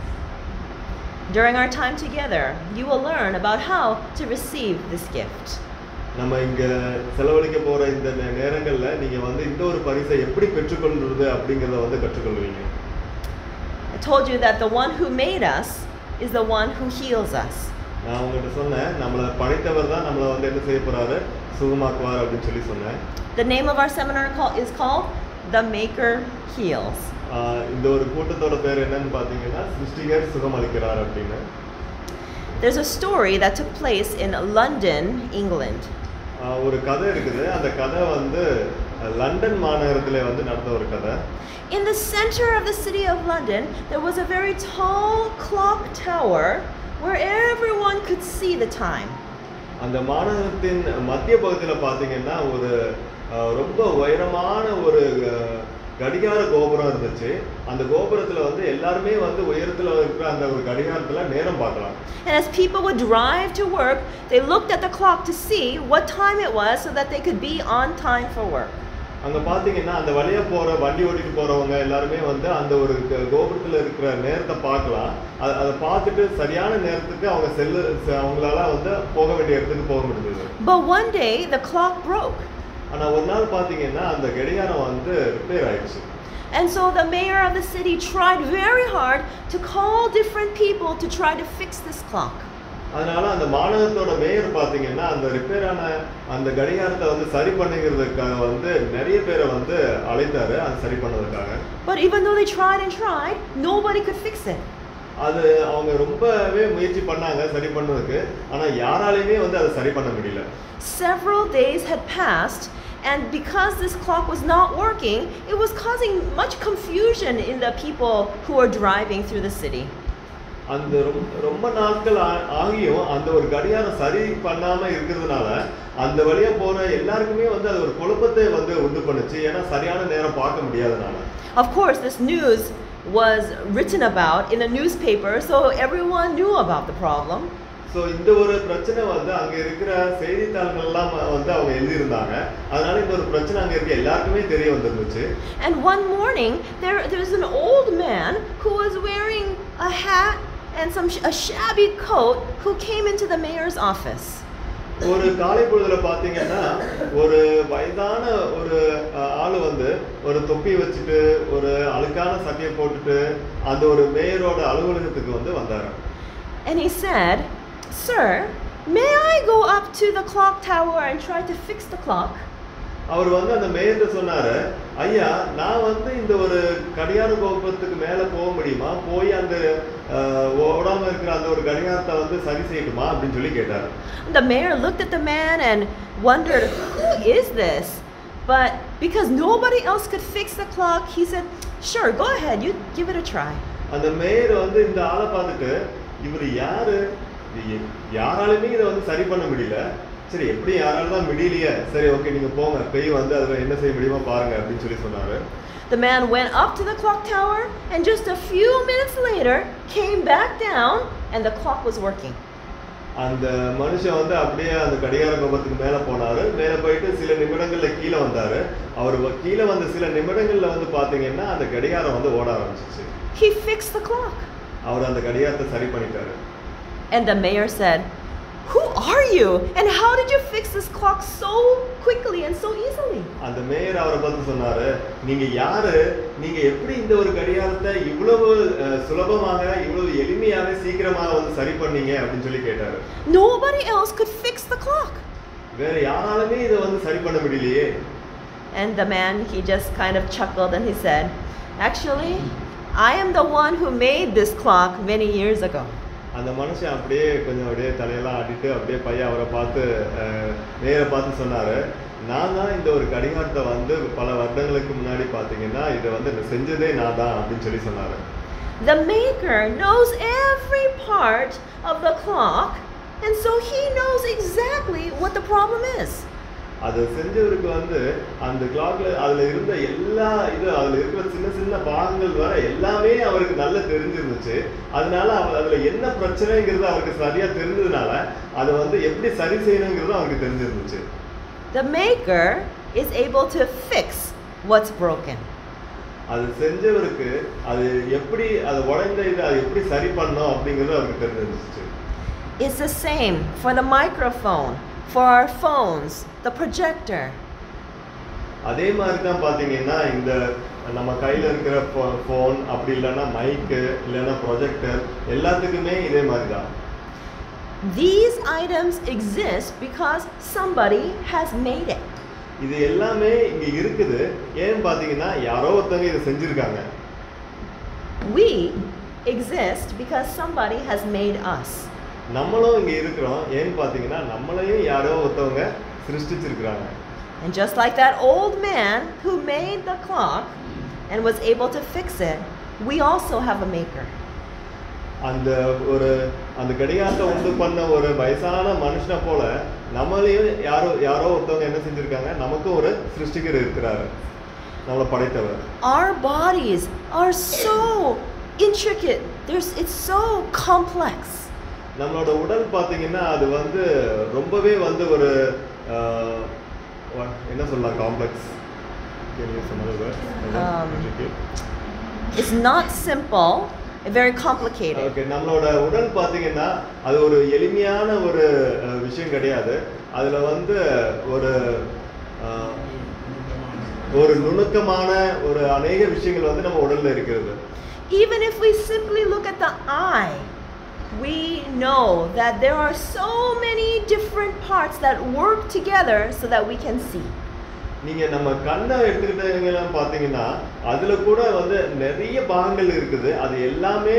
During our time together, you will learn about how to receive this gift. நம்ம இங்க செலவழிக்க போற இந்த நேரங்கள்ல நீங்க வந்து இந்த ஒரு பரிசை எப்படி பெற்றுக்கொள்றது அப்படிங்கறத வந்து கற்றுக்கொள்வீங்க. I told you that the one who made us is the one who heals us. நான் உங்களுக்கு சொன்னேன் நம்மள படைத்தவர் தான் நம்மள வந்து என்ன செய்ய போறாரு? சுகமாக்குவார் அப்படினு சொல்லி சொன்னேன். The name of our seminar is called The Maker Heals. இந்த ஒரு கூட்டத்தோட பேர் என்னன்னு பாத்தீங்கன்னா சிருஷ்டிகர் சுகமளிக்கிறார் அப்படினு. There's a story that took place in London, England. ஒரு கதை இருக்குது. அந்த கதை வந்து லண்டன் மாநகரத்திலே வந்து நடந்த ஒரு கதை. In the center of the city of London, there was a very tall clock tower where everyone could see the time. அந்த மாநகரத்தின் மத்திய பகுதியில பாத்தீங்கன்னா ஒரு ரொம்ப உயரமான ஒரு கடிகார கோபுரம் இருந்துச்சு. அந்த கோபுரத்துல வந்து எல்லாரும் வந்து உயரத்துல இருக்கிற அந்த ஒரு கடிகாரத்துல நேரம் பார்க்கலாம். And as people would drive to work, they looked at the clock to see what time it was so that they could be on time for work. அங்க பாத்தீங்கன்னா அந்த வழியா போற வண்டி ஓட்டிட்டு போறவங்க எல்லாருமே வந்து அந்த ஒரு கோபுரத்துல இருக்கிற நேரத்தை பார்க்கலாம். அதை பார்த்துட்டு சரியான நேரத்துக்கு அவங்க செல்ல அவங்களால வந்து போக வேண்டிய இடத்துக்கு போக முடிஞ்சது. But one day the clock broke. ஆனா ஒரு நாள் பாத்தீங்கன்னா அந்த கடிகாரம் வந்து ரிப்பேர் ஆயிடுச்சு. And so the mayor of the city tried very hard to call different people to try to fix this clock. அதனால அந்த மாநகரத்தோட மேயர் பாத்தீங்கன்னா அந்த ரிப்பேர் ஆன அந்த கடிகாரத்தை வந்து சரி பண்ணுகிறதுக்காக வந்து நிறைய பேரை வந்து அழைத்தாரு அது சரி பண்ணதுக்காக. But even though they tried and tried, nobody could fix it. அது அவங்க ரொம்பவே முயற்சி பண்ணாங்க சரி பண்ணதுக்கு, ஆனா யாராலையுமே வந்து அதை சரி பண்ண முடியல. Several days had passed, and because this clock was not working, it was causing much confusion in the people who were driving through the city. அந்த ரொம்ப நாட்கள் ஆகியும் அந்த ஒரு கடிகாரம் சரி பண்ணாம இருக்கிறதுனால அந்த வழியா போற எல்லாருக்குமே வந்து அது ஒரு குழப்பத்தை வந்து உண்டு பண்ணுச்சு, ஏன்னா சரியான நேரம் பார்க்க முடியாதனால. Of course, this news was written about in a newspaper, so everyone knew about the problem. So இந்த ஒரு பிரச்சனை வந்து அங்க இருக்கிற செய்தித்தாள்கள் எல்லாம் வந்து அவங்க எழுதி இருந்தாங்க, அதனால இந்த ஒரு பிரச்சனை அங்க இருக்க எல்லாருக்குமே தெரிய வந்துருந்துச்சு. And one morning there there's an old man who was wearing a hat and some a shabby coat who came into the mayor's office. ஒரு காலை பொழுதுல பாத்தீங்கன்னா ஒரு வயதான ஒரு ஆளு வந்து ஒரு தொப்பி வச்சுட்டு ஒரு அழுக்கான சட்டையை போட்டுட்டு அந்த ஒரு மேயரோட அலுவலகத்துக்கு வந்து வந்தாரு. And he said, "Sir, may I go up to the clock tower and try to fix the clock?" அவர் வந்து அந்த மேயர்கிட்ட சொன்னாரு, ஐயா நான் வந்து இந்த ஒரு கடிகார கோபுரத்துக்கு மேல போக முடியுமா, போய் அந்த ஓடாம இருக்கிற அந்த ஒரு கடிகாரத்தை வந்து சரி செய்யணுமா அப்படின்னு சொல்லி கேட்டாரு. The mayor looked at the man and wondered, who is this? But because nobody else could fix the clock, he said, sure, go ahead, you give it a try. அந்த மேயர் வந்து இந்த ஆளை பார்த்துட்டு, இவர் யாரு, யாராலுமே இதை வந்து சரி பண்ண முடியல, சரி எப்படி யாராலும் தான் முடியலையே, சரி ஓகே நீங்க போங்க, போய் வந்து அதுல என்ன செய்ய முடியுமா பாருங்க அப்படின்னு சொல்லி சொன்னாரு. The man went up to the clock tower and just a few minutes later came back down and the clock was working. அந்த மனுஷன் வந்து அப்படியே அந்த கடிகார கோபுரத்துக்கு மேல போனாரு, மேல போயிட்டு சில நிமிடங்கள்ல கீழே வந்தாரு. அவர் கீழே வந்த சில நிமிடங்கள்ல வந்து பாத்தீங்கன்னா அந்த கடிகாரம் வந்து ஓட ஆரம்பிச்சிச்சு. He fixed the clock. அவர் அந்த கடிகாரத்தை சரி பண்ணிட்டாரு. And the mayor said, who are you and how did you fix this clock so quickly and so easily? அந்த மேயர் அவரை பார்த்து சொன்னாரு, நீங்க யாரு, நீங்க எப்படி இந்த ஒரு கடிகாரத்தை இவ்வளவு சுலபமாக இவ்வளவு எளிமையாக சீக்கிரமாக வந்து சரி பண்ணீங்க அப்படின்னு சொல்லி கேட்டாரு. Nobody else could fix the clock. வேற யாராலுமே இதை வந்து சரி பண்ண முடியலையே. And the man, he just kind of chuckled and he said, actually I am the one who made this clock many years ago. அந்த மனுஷன் அப்படியே கொஞ்சம் அப்படியே தலையெல்லாம் ஆடிட்டு அப்படியே பையன் அவரை பார்த்து நேர பார்த்து சொன்னாரு, நான் தான் இந்த ஒரு கடிகாரத்தை வந்து பல வருடங்களுக்கு முன்னாடி பாத்தீங்கன்னா இதை வந்து செஞ்சதே நான் தான் அப்படின்னு சொல்லி சொன்னாரு. The maker knows every part of the clock and so he knows exactly what the problem is. அதை செஞ்சவருக்கு வந்து அந்த கிளாக்ல அதுல இருந்த எல்லா இது அதுல இருக்கிற சின்ன சின்ன பாகங்கள் வர எல்லாமே அவருக்கு நல்லா தெரிஞ்சிருந்துச்சு. அதனால அவர் அதுல என்ன பிரச்சனைங்கிறது அவருக்கு சரியா தெரிஞ்சதுனால அதை வந்து எப்படி சரி செய்யணுங்கிறது அவருக்கு தெரிஞ்சிருந்துச்சு. The maker is able to fix what's broken. அது செஞ்சவருக்கு அது எப்படி அது உடைந்த இது அது எப்படி சரி பண்ணணும் அப்படிங்கிறது அவருக்கு தெரிஞ்சிருந்துச்சு. It's the same for the microphone, for our phones, the projector. அதே மாதிரி தான் பாத்தீங்கன்னா இந்த நம்ம கையில இருக்கிற போன் அப்படி இல்லைன்னா மைக்கு இல்லைன்னா ப்ரொஜெக்டர் எல்லாத்துக்குமே இதே மாதிரி தான். These items exist because somebody has made it. இது எல்லாமே இங்க இருக்குது, ஏன் பாத்தீங்கன்னா யாரோ ஒருத்தங்க இதை செஞ்சிருக்காங்க. We exist because somebody has made us. நம்மளும் இங்க இருக்கிறோம், ஏன் பாத்தீங்கன்னா நம்மளையும் யாரோ ஒருத்தவங்க சிருஷ்டிச்சிருக்காங்க. And just like that old man who made the clock and was able to fix it, we also have a maker. அந்த ஒரு அந்த கடிகாரத்தை உண்டு பண்ண ஒரு வயசான மனுஷனை போல நம்மளையும் யாரோ யாரோ ஒருத்தவங்க என்ன செஞ்சிருக்காங்க, நமக்கும் ஒரு சிருஷ்டிகர் இருக்கிறாரு, நம்மளை படைத்தவர். Our bodies are so intricate. There's it's so complex. நம்மளோட உடல் பாத்தீங்கன்னா அது வந்து ரொம்பவே வந்து ஒரு என்ன சொல்லலாம் complex. It's not simple, very complicated. Okay, நம்மளோட உடல் பாத்தீங்கன்னா அது ஒரு எளிமையான ஒரு விஷயம் கிடையாது. அதுல வந்து ஒரு ஒரு நுணுக்கமான ஒரு அநேக விஷயங்கள் வந்து நம்ம உடல்ல இருக்கிறது. Even if we simply look at the eye, we know that there are so many different parts that work together so that we can see. நீங்க நம்ம கண்ணை எடுத்துக்கிட்டீங்கன்னா பாத்தீங்கன்னா அதுல கூட வந்து நிறைய பாகங்கள் இருக்குது. அது எல்லாமே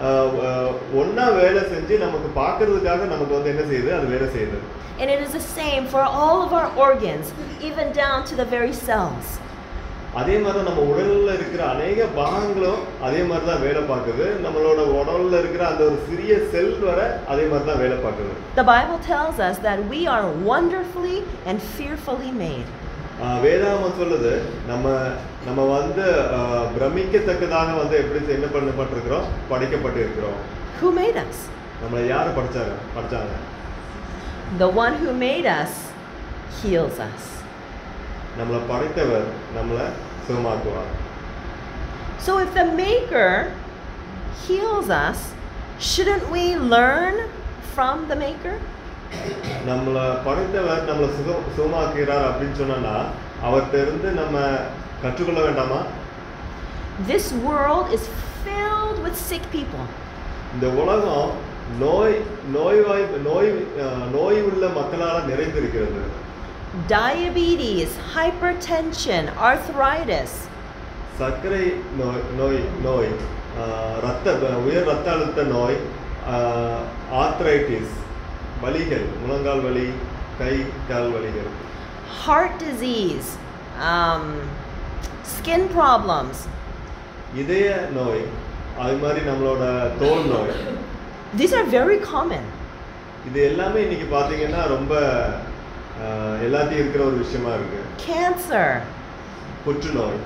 ஒண்ணா வேலை செஞ்சு நமக்கு பார்க்கிறதுக்காக நமக்கு வந்து என்ன செய்யுது, அது வேலை செய்யுது. And it is the same for all of our organs, even down to the very cells. அதே மாதிரி நம்ம உடல்ல இருக்கிற அநேக பாகங்களும் அதே மாதிரி தான் வேலை பார்க்குது. நம்மளோட உடல்ல இருக்கிற அந்த ஒரு சிறிய செல் வரை அதே மாதிரி தான் வேலை பார்க்குது. The Bible tells us that we are wonderfully and fearfully made. வேதாகமம் சொல்லுது நம்ம நம்ம வந்து பிரமிக்கத்தக்கதாக வந்து எப்படி என்ன பண்ணப்பட்டிருக்கிறோம், படைக்கப்பட்டிருக்கிறோம். Who made us? நம்மளை யாரு படைச்சாங்க படைச்சாங்க The one who made us heals us. நம்மளை படைத்தவர் நம்மளை சுகமாக்குவார். So if the maker heals us, shouldn't we learn from the maker? நம்மளை படைத்தவர் நம்மளை சுக சுகமாக்குகிறார் அப்படின்னு சொன்னா அவர்கிட்ட இருந்து நம்ம கற்றுக்கொள்ள வேண்டாமா? This world is filled with sick people. இந்த உலகம் நோய் நோய்வாய் நோய் நோய் உள்ள மக்களால் நிறைந்திருக்கிறது. Diabetes, hypertension, arthritis. சர்க்கரை நோய் நோய் நோய் ரத்த உயர் ரத்த அழுத்த நோய், ஆர்த்ரைட்டிஸ் வலிகள், முழங்கால் வலி, கை கால் வலிகள். Heart disease, um, skin problems. இதய நோய், அது மாதிரி நம்மளோட தோல் நோய். These are very common. இது எல்லாமே இன்னைக்கு பாத்தீங்கன்னா ரொம்ப எல்லாத்தையும் இருக்கிற ஒரு விஷயமா இருக்கு. Cancer. புற்றுநோய்.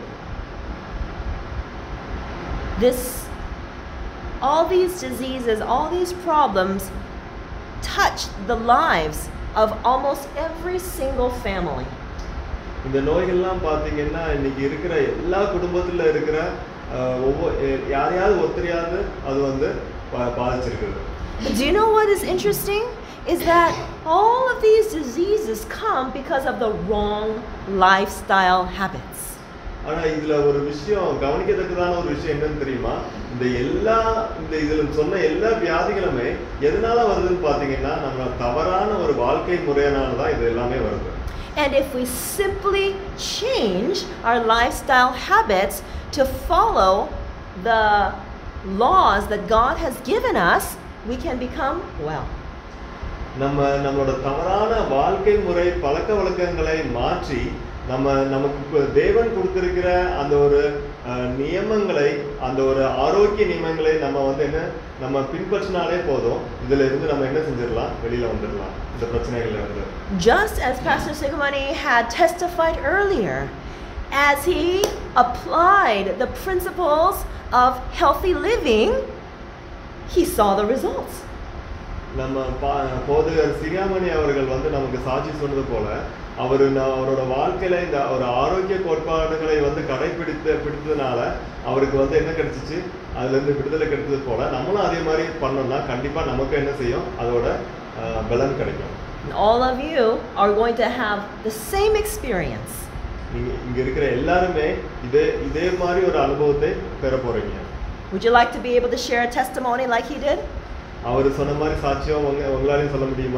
This, all these diseases, all these problems touch the lives of almost every single family. இந்த நோய்கள்லாம் பாத்தீங்கன்னா இன்னைக்கு இருக்கிற எல்லா குடும்பத்துல இருக்கிற ஒவ்வொரு யாரையாவது ஒருத்தரையாவது அது வந்து பாதிச்சிருக்குது. Do you know what is interesting? Is that all of these diseases come because of the wrong lifestyle habits. ஆனா இதுல ஒரு விஷயம் கவனிக்கத்தக்கதான ஒரு விஷயம் என்னன்னு தெரியுமா? இந்த எல்லா இந்த இதுல சொன்ன எல்லா வியாதிகளுமே எதனால வருதுன்னு பாத்தீங்கன்னா நம்ம தவறான ஒரு வாழ்க்கை முறையினால தான் இது எல்லாமே வருது. And if we simply change our lifestyle habits to follow the laws that God has given us, we can become well. நம்ம நம்மளோட தவறான வாழ்க்கை முறை பழக்க வழக்கங்களை மாற்றி நம்ம நமக்கு தேவன் கொடுத்திருக்கிற அந்த ஒரு நியமங்களை, அந்த ஒரு ஆரோக்கிய நியமங்களை நம்ம வந்து என்ன நம்ம பின்பற்றினாலே போதும், இதுல இருந்து நம்ம என்ன செஞ்சிடலாம், வெளியில வந்துடலாம் இந்த பிரச்சனைகள்ல இருந்து. Just as Pastor Sigamani had testified earlier, as he applied the principles of healthy living, he saw the results. நம்ம போதகர் சிகாமணி அவர்கள் வந்து நமக்கு சாட்சி சொன்னது போல அவர் அவரோட வாழ்க்கையில இந்த ஒரு ஆரோக்கிய கோட்பாடுகளை வந்து கடைபிடித்து பிடித்ததுனால அவருக்கு வந்து என்ன கிடைச்சிச்சு, அதுல இருந்து விடுதலை கிடைத்தது போல நம்மளும் அதே மாதிரி பண்ணோம்னா கண்டிப்பா நமக்கு என்ன செய்யும், அதோட பலன் கிடைக்கும். All of you are going to have the same experience. நீங்க இங்க இருக்கிற எல்லாரும் இதே இதே மாதிரி ஒரு அனுபவத்தை பெற போறீங்க. Would you like to be able to share a testimony like he did? அவர் சொன்ன மாதிரி சாட்சியம் உங்களாலையும் சொல்ல முடியுமா?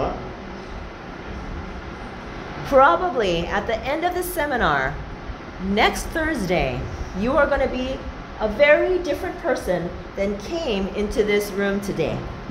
Probably at the end of the seminar next Thursday, you are going to be a very different person than came into this room today.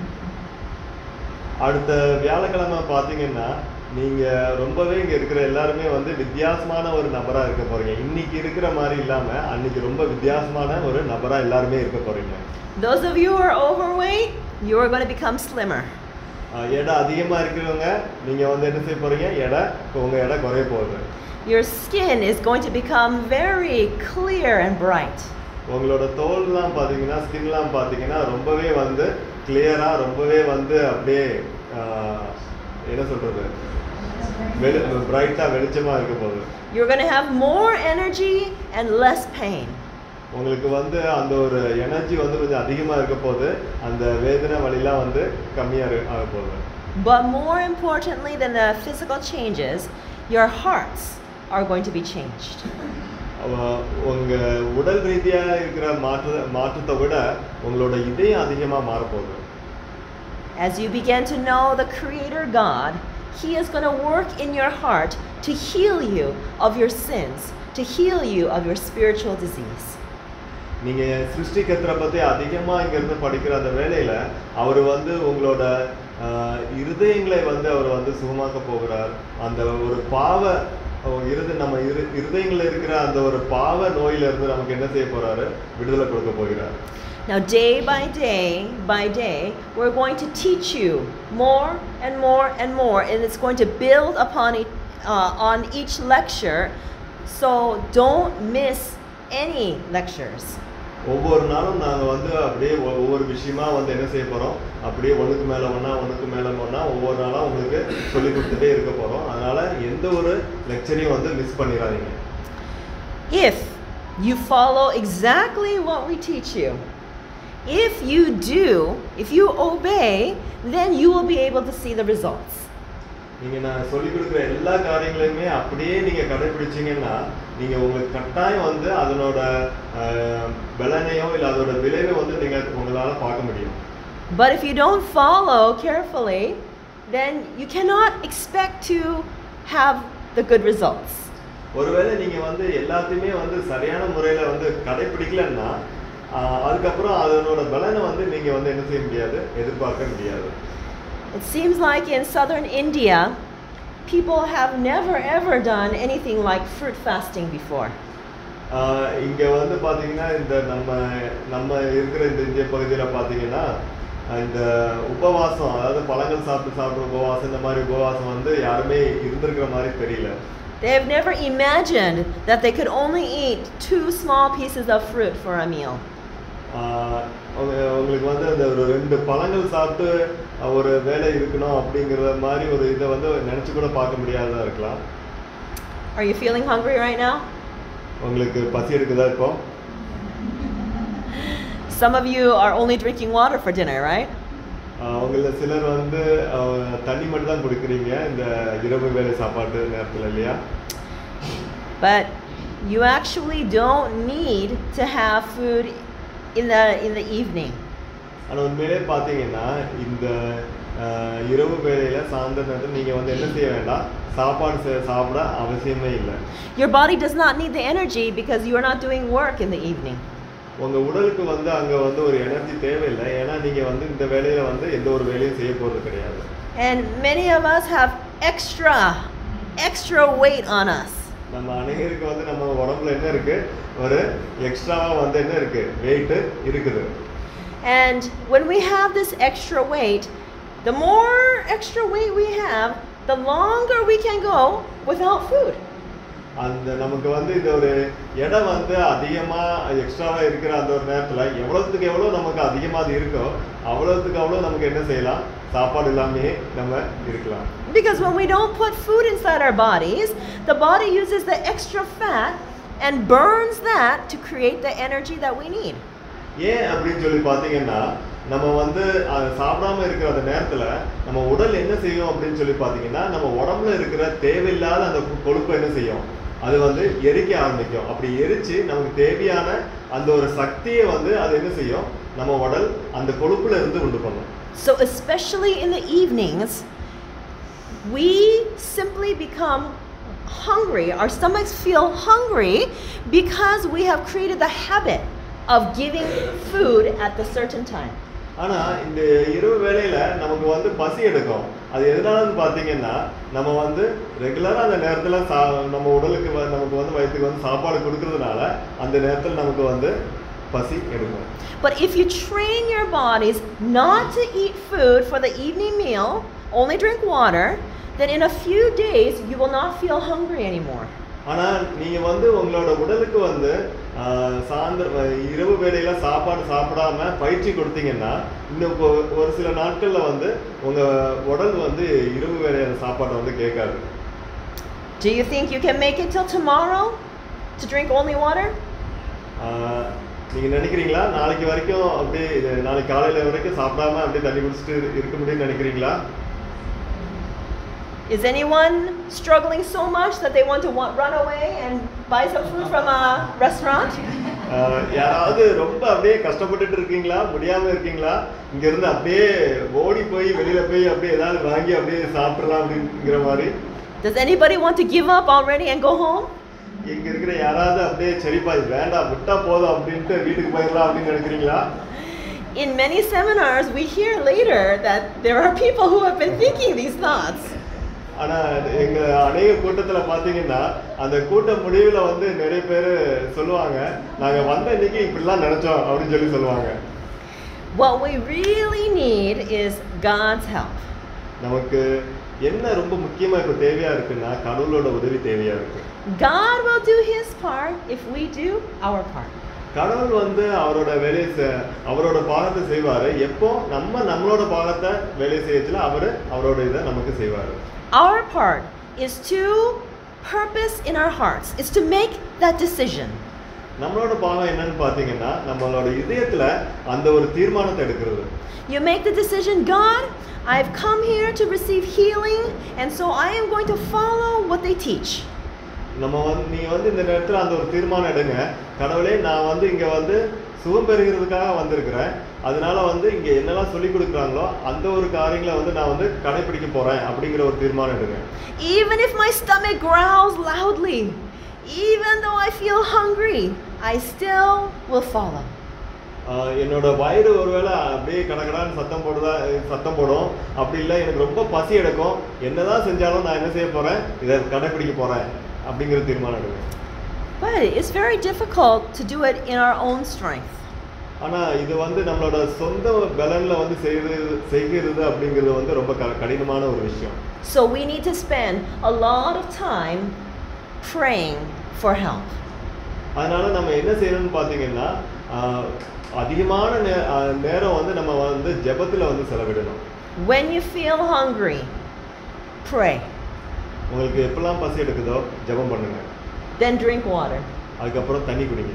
அடுத்த வியாழக்கிழமை பாத்தீங்கன்னா நீங்க ரொம்பவே இங்க இருக்கிற எல்லாருமே வந்து வித்தியாசமான ஒரு நபரா இருக்க போறீங்க. இன்னைக்கு இருக்கிற மாதிரி இல்லாம அன்னைக்கு ரொம்ப வித்தியாசமான ஒரு நபரா எல்லாருமே இருக்க போறீங்க. Those of you who are overweight, you are going to become slimmer. எடை அதிகமா இருக்கிறவங்க நீங்க வந்து என்ன செய்ய போறீங்க, எடை உங்க எடை குறைய போகுது. Your skin is going to become very clear and bright. உங்களோட தோல்லாம் பாத்தீங்கன்னா ஸ்கின்லாம் பாத்தீங்கன்னா ரொம்பவே வந்து கிளியரா, ரொம்பவே வந்து அப்படியே என்ன சொல்றது, பிரைட்டா வெளிச்சமா இருக்க போகுது. You're going to have more energy and less pain. உங்களுக்கு வந்து அந்த ஒரு எனர்ஜி வந்து கொஞ்சம் அதிகமா இருக்க போகுது, அந்த வேதனை வலிலாம் வந்து கம்மியா ஆக போகுது. But more importantly than the physical changes, your hearts are going to be changed. அஹ், உங்க உடல் ரீதியா இருக்கிற மாற்ற மாற்றத்தை விட உங்களோட இதயம் அதிகமா மாறப்போகுது. As you begin to know the Creator God, He is going to work in your heart to heal you of your sins, to heal you of your spiritual disease. நீங்க சிருஷ்டிகர்த்தரை பத்தி அதிகமா இங்க இருந்து படிக்கிற அந்த வேலையில அவர் வந்து உங்களோட ஆஹ், இருதயங்களை வந்து அவர் வந்து சுகமாக்க போகிறார். அந்த ஒரு பாவ இருது நம்ம இரு இருதயங்கள்ல இருக்கிற அந்த ஒரு பாவ நோயில இருந்து நமக்கு என்ன செய்ய போறாரு? விடுதலை கொடுக்க போகிறார். Now, day by day, by day, we're going to teach you more and more and more, and it's going to build upon it, uh, on each lecture. So don't miss any lectures. ஒவ்வொரு நாளும் நாங்க வந்து அப்படியே ஒ- ஒவ்வொரு விஷயமா வந்து என்ன செய்ய போறோம்? அப்படியே ஒண்ணுக்கு மேல ஒண்ணா ஒண்ணுக்கு மேல ஒண்ணா ஒவ்வொரு நாளா உங்களுக்கு சொல்லி கொடுத்துட்டே இருக்க போறோம். அதனால எந்த ஒரு லெக்சரையும் வந்து மிஸ் பண்ணிடாதீங்க. If you follow exactly what we teach you, if you do, if you obey, then you will be able to see the results. நீங்க நான் சொல்லி கொடுக்குற எல்லா காரியங்களையுமே அப்படியே நீங்க கடைபிடிச்சீங்கன்னா நீங்க உங்களுக்கு கட்டாயம் வந்து அதனோட ஆஹ், பலனையோ இல்லை அதோட விளைவை வந்து நீங்க உங்களால பார்க்க முடியும். But if you don't follow carefully, then you cannot expect to have the good results. ஒருவேளை நீங்க வந்து எல்லாத்தையுமே வந்து சரியான முறையில வந்து கடைபிடிக்கலன்னா ஆஹ், அதுக்கப்புறம் அதனோட பலனை வந்து நீங்க வந்து என்ன செய்ய முடியாது? எதிர்பார்க்க முடியாது. It seems like in southern India, people have never ever done anything like fruit fasting before. ஆஹ், இங்க வந்து பாத்தீங்கன்னா இந்த நம்ம நம்ம இருக்கிற இந்த இந்திய பகுதியில பாத்தீங்கன்னா ஆஹ், இந்த உபவாசம், அதாவது பழங்கள் சாப்பிட்டு சாப்பிட்ற உபவாசம், இந்த மாதிரி உபவாசம் வந்து யாருமே இருந்திருக்கிற மாதிரி தெரியல. They have never imagined that they could only eat two small pieces of fruit for a meal. ஆஹ், உங்க- உங்களுக்கு வந்து அந்த ஒரு ரெண்டு பழங்கள் சாப்பிட்டு ஒரு வேலை இருக்கணும் அப்படிங்கிற மாதிரி ஒரு இதை வந்து நினைச்சு கூட பார்க்க முடியாததா இருக்கலாம். Are you feeling hungry right now? உங்களுக்கு பசி இருக்குதா இப்போ? Some of you are only drinking water for dinner, right? ஆஹ், உங்கள சிலர் வந்து ஆஹ், தண்ணி மட்டும் தான் குடிக்கிறீங்க இந்த இரவு வேலை சாப்பாட்டு நேரத்தில் இல்லையா? But you actually don't need to have food in the in the evening. ஆனால் உண்மையிலே பார்த்தீங்கன்னா இந்த ஆஹ், இரவு வேலையில சாயந்தர நேரத்தில் நீங்கள் வந்து என்ன செய்ய வேண்டாம்? சாப்பாடு சே- சாப்பிட அவசியமே இல்லை. Your body does not need the energy because you are not doing work in the evening. உங்க உடலுக்கு வந்து அங்க வந்து ஒரு எனர்ஜி தேவையில்லை. ஏன்னா நீங்க வந்து இந்த வேலையில வந்து எந்த ஒரு வேலையும் செய்ய போறது கிடையாது. And many of us have extra extra weight on us. நம்ம அநேகருக்கு வந்து நம்ம உடம்புல என்ன இருக்கு? ஒரு எக்ஸ்ட்ராவா வந்து என்ன இருக்கு? வெயிட் இருக்குது. And when we have this extra weight, the more extra weight we have, the longer we can go without food. அந்த நமக்கு வந்து இந்த ஒரு இடம் வந்து அதிகமா எக்ஸ்ட்ராவா இருக்கிற அந்த ஒரு நேரத்துல எவ்வளவுக்கு எவ்வளவு நமக்கு அதிகமா அது இருக்கோ அவ்வளவுக்கு அவ்வளவு நமக்கு என்ன செய்யலாம்? சாப்பாடு இல்லாமே நம்ம இருக்கலாம். Because when we don't put food inside our bodies, the body uses the extra fat and burns that to create the energy that we need. ஏன் அப்படின்னு சொல்லி பார்த்தீங்கன்னா நம்ம வந்து அதை சாப்பிடாம இருக்கிற அந்த நேரத்துல நம்ம உடல் என்ன செய்யும் அப்படின்னு சொல்லி பார்த்தீங்கன்னா நம்ம உடம்புல இருக்கிற தேவையில்லாத அந்த கொ- கொழுப்பை என்ன செய்யும்? அது வந்து எரிக்க ஆரம்பிக்கும். அப்படி எரிச்சு நமக்கு தேவையான அந்த ஒரு சக்தியை வந்து அது என்ன செய்யும்? நம்ம உடல் அந்த கொழுப்புல இருந்து உண்டு பண்ணும். So especially in the evenings, we simply become hungry. Our stomachs feel hungry because we have created the habit of giving food at the certain time. ஆனா இந்த இரவு வேளையில நமக்கு வந்து பசி எடுக்கும். அது எதனாலன்னு பார்த்தீங்கன்னா நம்ம வந்து ரெகுலரா அந்த நேரத்துல சா நம்ம உடலுக்கு வ- நமக்கு வந்து வயிற்றுக்கு வந்து சாப்பாடு கொடுக்கறதுனால அந்த நேரத்துல நமக்கு வந்து பசி எடுக்கும். But if you train your bodies not to eat food for the evening meal, only drink water, then in a few days you will not feel hungry anymore. ஆனா நீங்க வந்து உங்களோட உடலுக்கு வந்து ஆஹ், சாயந்தர இரவு வேளையில சாப்பாடு சாப்பிடாம பயிற்சி கொடுத்தீங்கன்னா இன்னும் கொ- ஒரு சில நாட்கள்ல வந்து உங்க உடல் வந்து இரவு வேளையில சாப்பாட்டை வந்து கேட்காது. Do you think you can make it till tomorrow to drink only water? ஆஹ், நீங்க நினைக்கிறீங்களா நாளைக்கு வரைக்கும் அப்படியே இது நாளைக்கு காலையில வரைக்கும் சாப்பிடாம அப்படியே தண்ணி குடிச்சிட்டு இரு- இருக்க முடியும்னு நினைக்கிறீங்களா? Is anyone struggling so much that they want to want, run away and buy some food from a restaurant? ஆஹ் யாராவது ரொம்ப அப்படியே கஷ்டப்பட்டுட்டு இருக்கீங்களா, முடியாம இருக்கீங்களா, இங்க இருந்து அப்படியே ஓடி போய் வெளியில போய் அப்படியே ஏதாவது வாங்கி அப்படியே சாப்பிடலாம் அப்படிங்கிற மாதிரி? Does anybody want to give up already and go home? இங்க இருக்கிற யாராவது அப்படியே சரிப்பா இது வேண்டாம் விட்டா போதும் அப்படின்ட்டு வீட்டுக்கு போயிடலாம் அப்படின்னு நினைக்கிறீங்களா? In many seminars, we hear later that there are people who have been thinking these thoughts. ஆனா எங்க அநேக கூட்டத்துல பாத்தீங்கன்னா அந்த கூட்ட முடிவுல வந்து நிறைய பேர் சொல்லுவாங்க, நாங்க வந்த இன்னைக்கு இப்படிலாம் நினைச்சோம் அப்படின்னு சொல்லி சொல்லுவாங்க. What we really need is God's help. நமக்கு என்ன ரொம்ப முக்கியமா இப்ப தேவையா இருக்குன்னா கடவுளோட உதவி தேவையா இருக்கு. God will do his part if we do our part. கடவுள் வந்து அவரோட வேலையை செ- அவரோட பாகத்தை செய்வாரு. எப்போ நம்ம நம்மளோட பாகத்தை வேலை செய்யறதுல அவரு அவரோட இதை நமக்கு செய்வாரு. Our part is to purpose in our hearts, is to make that decision. நம்மளோட பாகம் என்னன்னு பாத்தீங்கன்னா நம்மளோட இதயத்துல அந்த ஒரு தீர்மானத்தை எடுக்கிறது. You make the decision, God, I've come here to receive healing, and so I am going to follow what they teach. நம்ம வந்து நீ வந்து இந்த நேரத்துல அந்த ஒரு தீர்மானம் எடுங்க, கடவுளே நான் வந்து இங்க வந்து சுகம் பெறுகிறதுக்காக வந்திருக்கிறேன், அதனால வந்து இங்க என்னெல்லாம் சொல்லி கொடுக்குறாங்களோ அந்த ஒரு காரியங்களை வந்து நான் வந்து கடைபிடிக்க போறேன் அப்படிங்கிற ஒரு தீர்மானம் எடுங்க. Even if my stomach growls loudly, even though I feel hungry, I still will follow. ஆஹ் என்னோட வயிறு ஒருவேளை அப்படியே கடகடான்னு சத்தம் போடுதா சத்தம் போடும், அப்படி இல்லை எனக்கு ரொம்ப பசி எடுக்கும், என்னதான் செஞ்சாலும் நான் என்ன செய்ய போறேன், இதை கடைபிடிக்க போறேன் அப்படிங்கிற தீர்மானம் எடுங்க. But it's very difficult to do it in our own strength. ஆனா இது வந்து நம்மளோட சொந்த பலன்ல வந்து செய்கிறது செய்கிறது அப்படிங்கிறது வந்து ரொம்ப க- கடினமான ஒரு விஷயம். So we need to spend a lot of time praying for help. அதனால நம்ம என்ன செய்யணும்னு பார்த்தீங்கன்னா ஆஹ் அதிகமான நே- ஆஹ் நேரம் வந்து நம்ம வந்து ஜெபத்துல வந்து செலவிடணும். When you feel hungry, pray. உங்களுக்கு எப்பெல்லாம் பசி எடுக்குதோ ஜெபம் பண்ணுங்க. Then drink water. அதுக்கப்புறம் தண்ணி குடிங்க.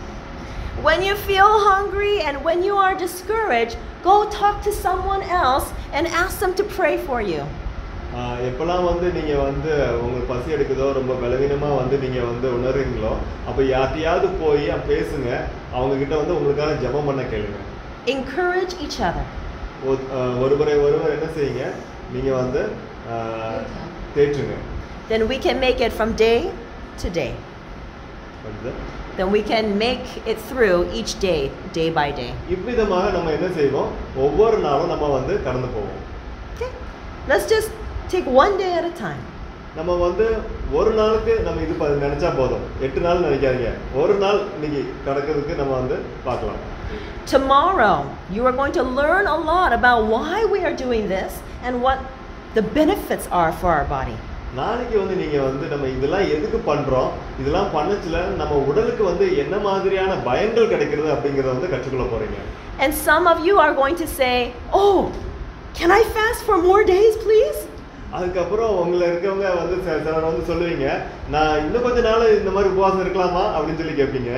When you feel hungry and when you are discouraged, go talk to someone else and ask them to pray for you. ஆஹ் எப்பெல்லாம் வந்து நீங்க வந்து உங்களுக்கு பசி எடுக்குதோ ரொம்ப பலவீனமா வந்து நீங்க வந்து உணர்றீங்களோ அப்ப யார்ட்டையாவது போய் பேசுங்க, அவங்க கிட்ட வந்து உங்களுக்காக ஜெபம் பண்ண கேளுங்க. Encourage each other. ஒ- ஆஹ் ஒருவரை ஒருவர் என்ன செய்யுங்க, நீங்க வந்து ஆஹ் தேற்றுங்க. Then we can make it from day to day. புரியுதா? Then we can make it through each day, day by day. இவ்விதமாக நம்ம என்ன செய்வோம், ஒவ்வொரு நாளும் நம்ம வந்து கடந்து போவோம். Okay? Let's just take one day at a time. நம்ம வந்து ஒரு நாளுக்கு நம்ம இது ப- நினைச்சா போதும், எட்டு நாள் நினைக்காதீங்க, ஒரு நாள் இன்னைக்கு கடக்கிறதுக்கு நம்ம வந்து பார்க்கலாம். Tomorrow, you are going to learn a lot about why we are doing this and what the benefits are for our body. நாளைக்கு வந்து நீங்க வந்து நம்ம இதெல்லாம் எதுக்கு பண்றோம், இதெல்லாம் பண்ணச்சுல நம்ம உடலுக்கு வந்து என்ன மாதிரியான பயன்கள் கிடைக்கிறது அப்படிங்கறத வந்து கற்றுக்கொள்ள போறீங்க. And some of you are going to say, "Oh, can I fast for more days, please?" அதுக்கப்புறம் உங்களை இருக்கவங்க வந்து சில- சிலர் வந்து சொல்லுவீங்க, நான் இன்னும் கொஞ்ச நாள் இந்த மாதிரி உபவாசம் இருக்கலாமா அப்படின்னு சொல்லி கேட்பீங்க.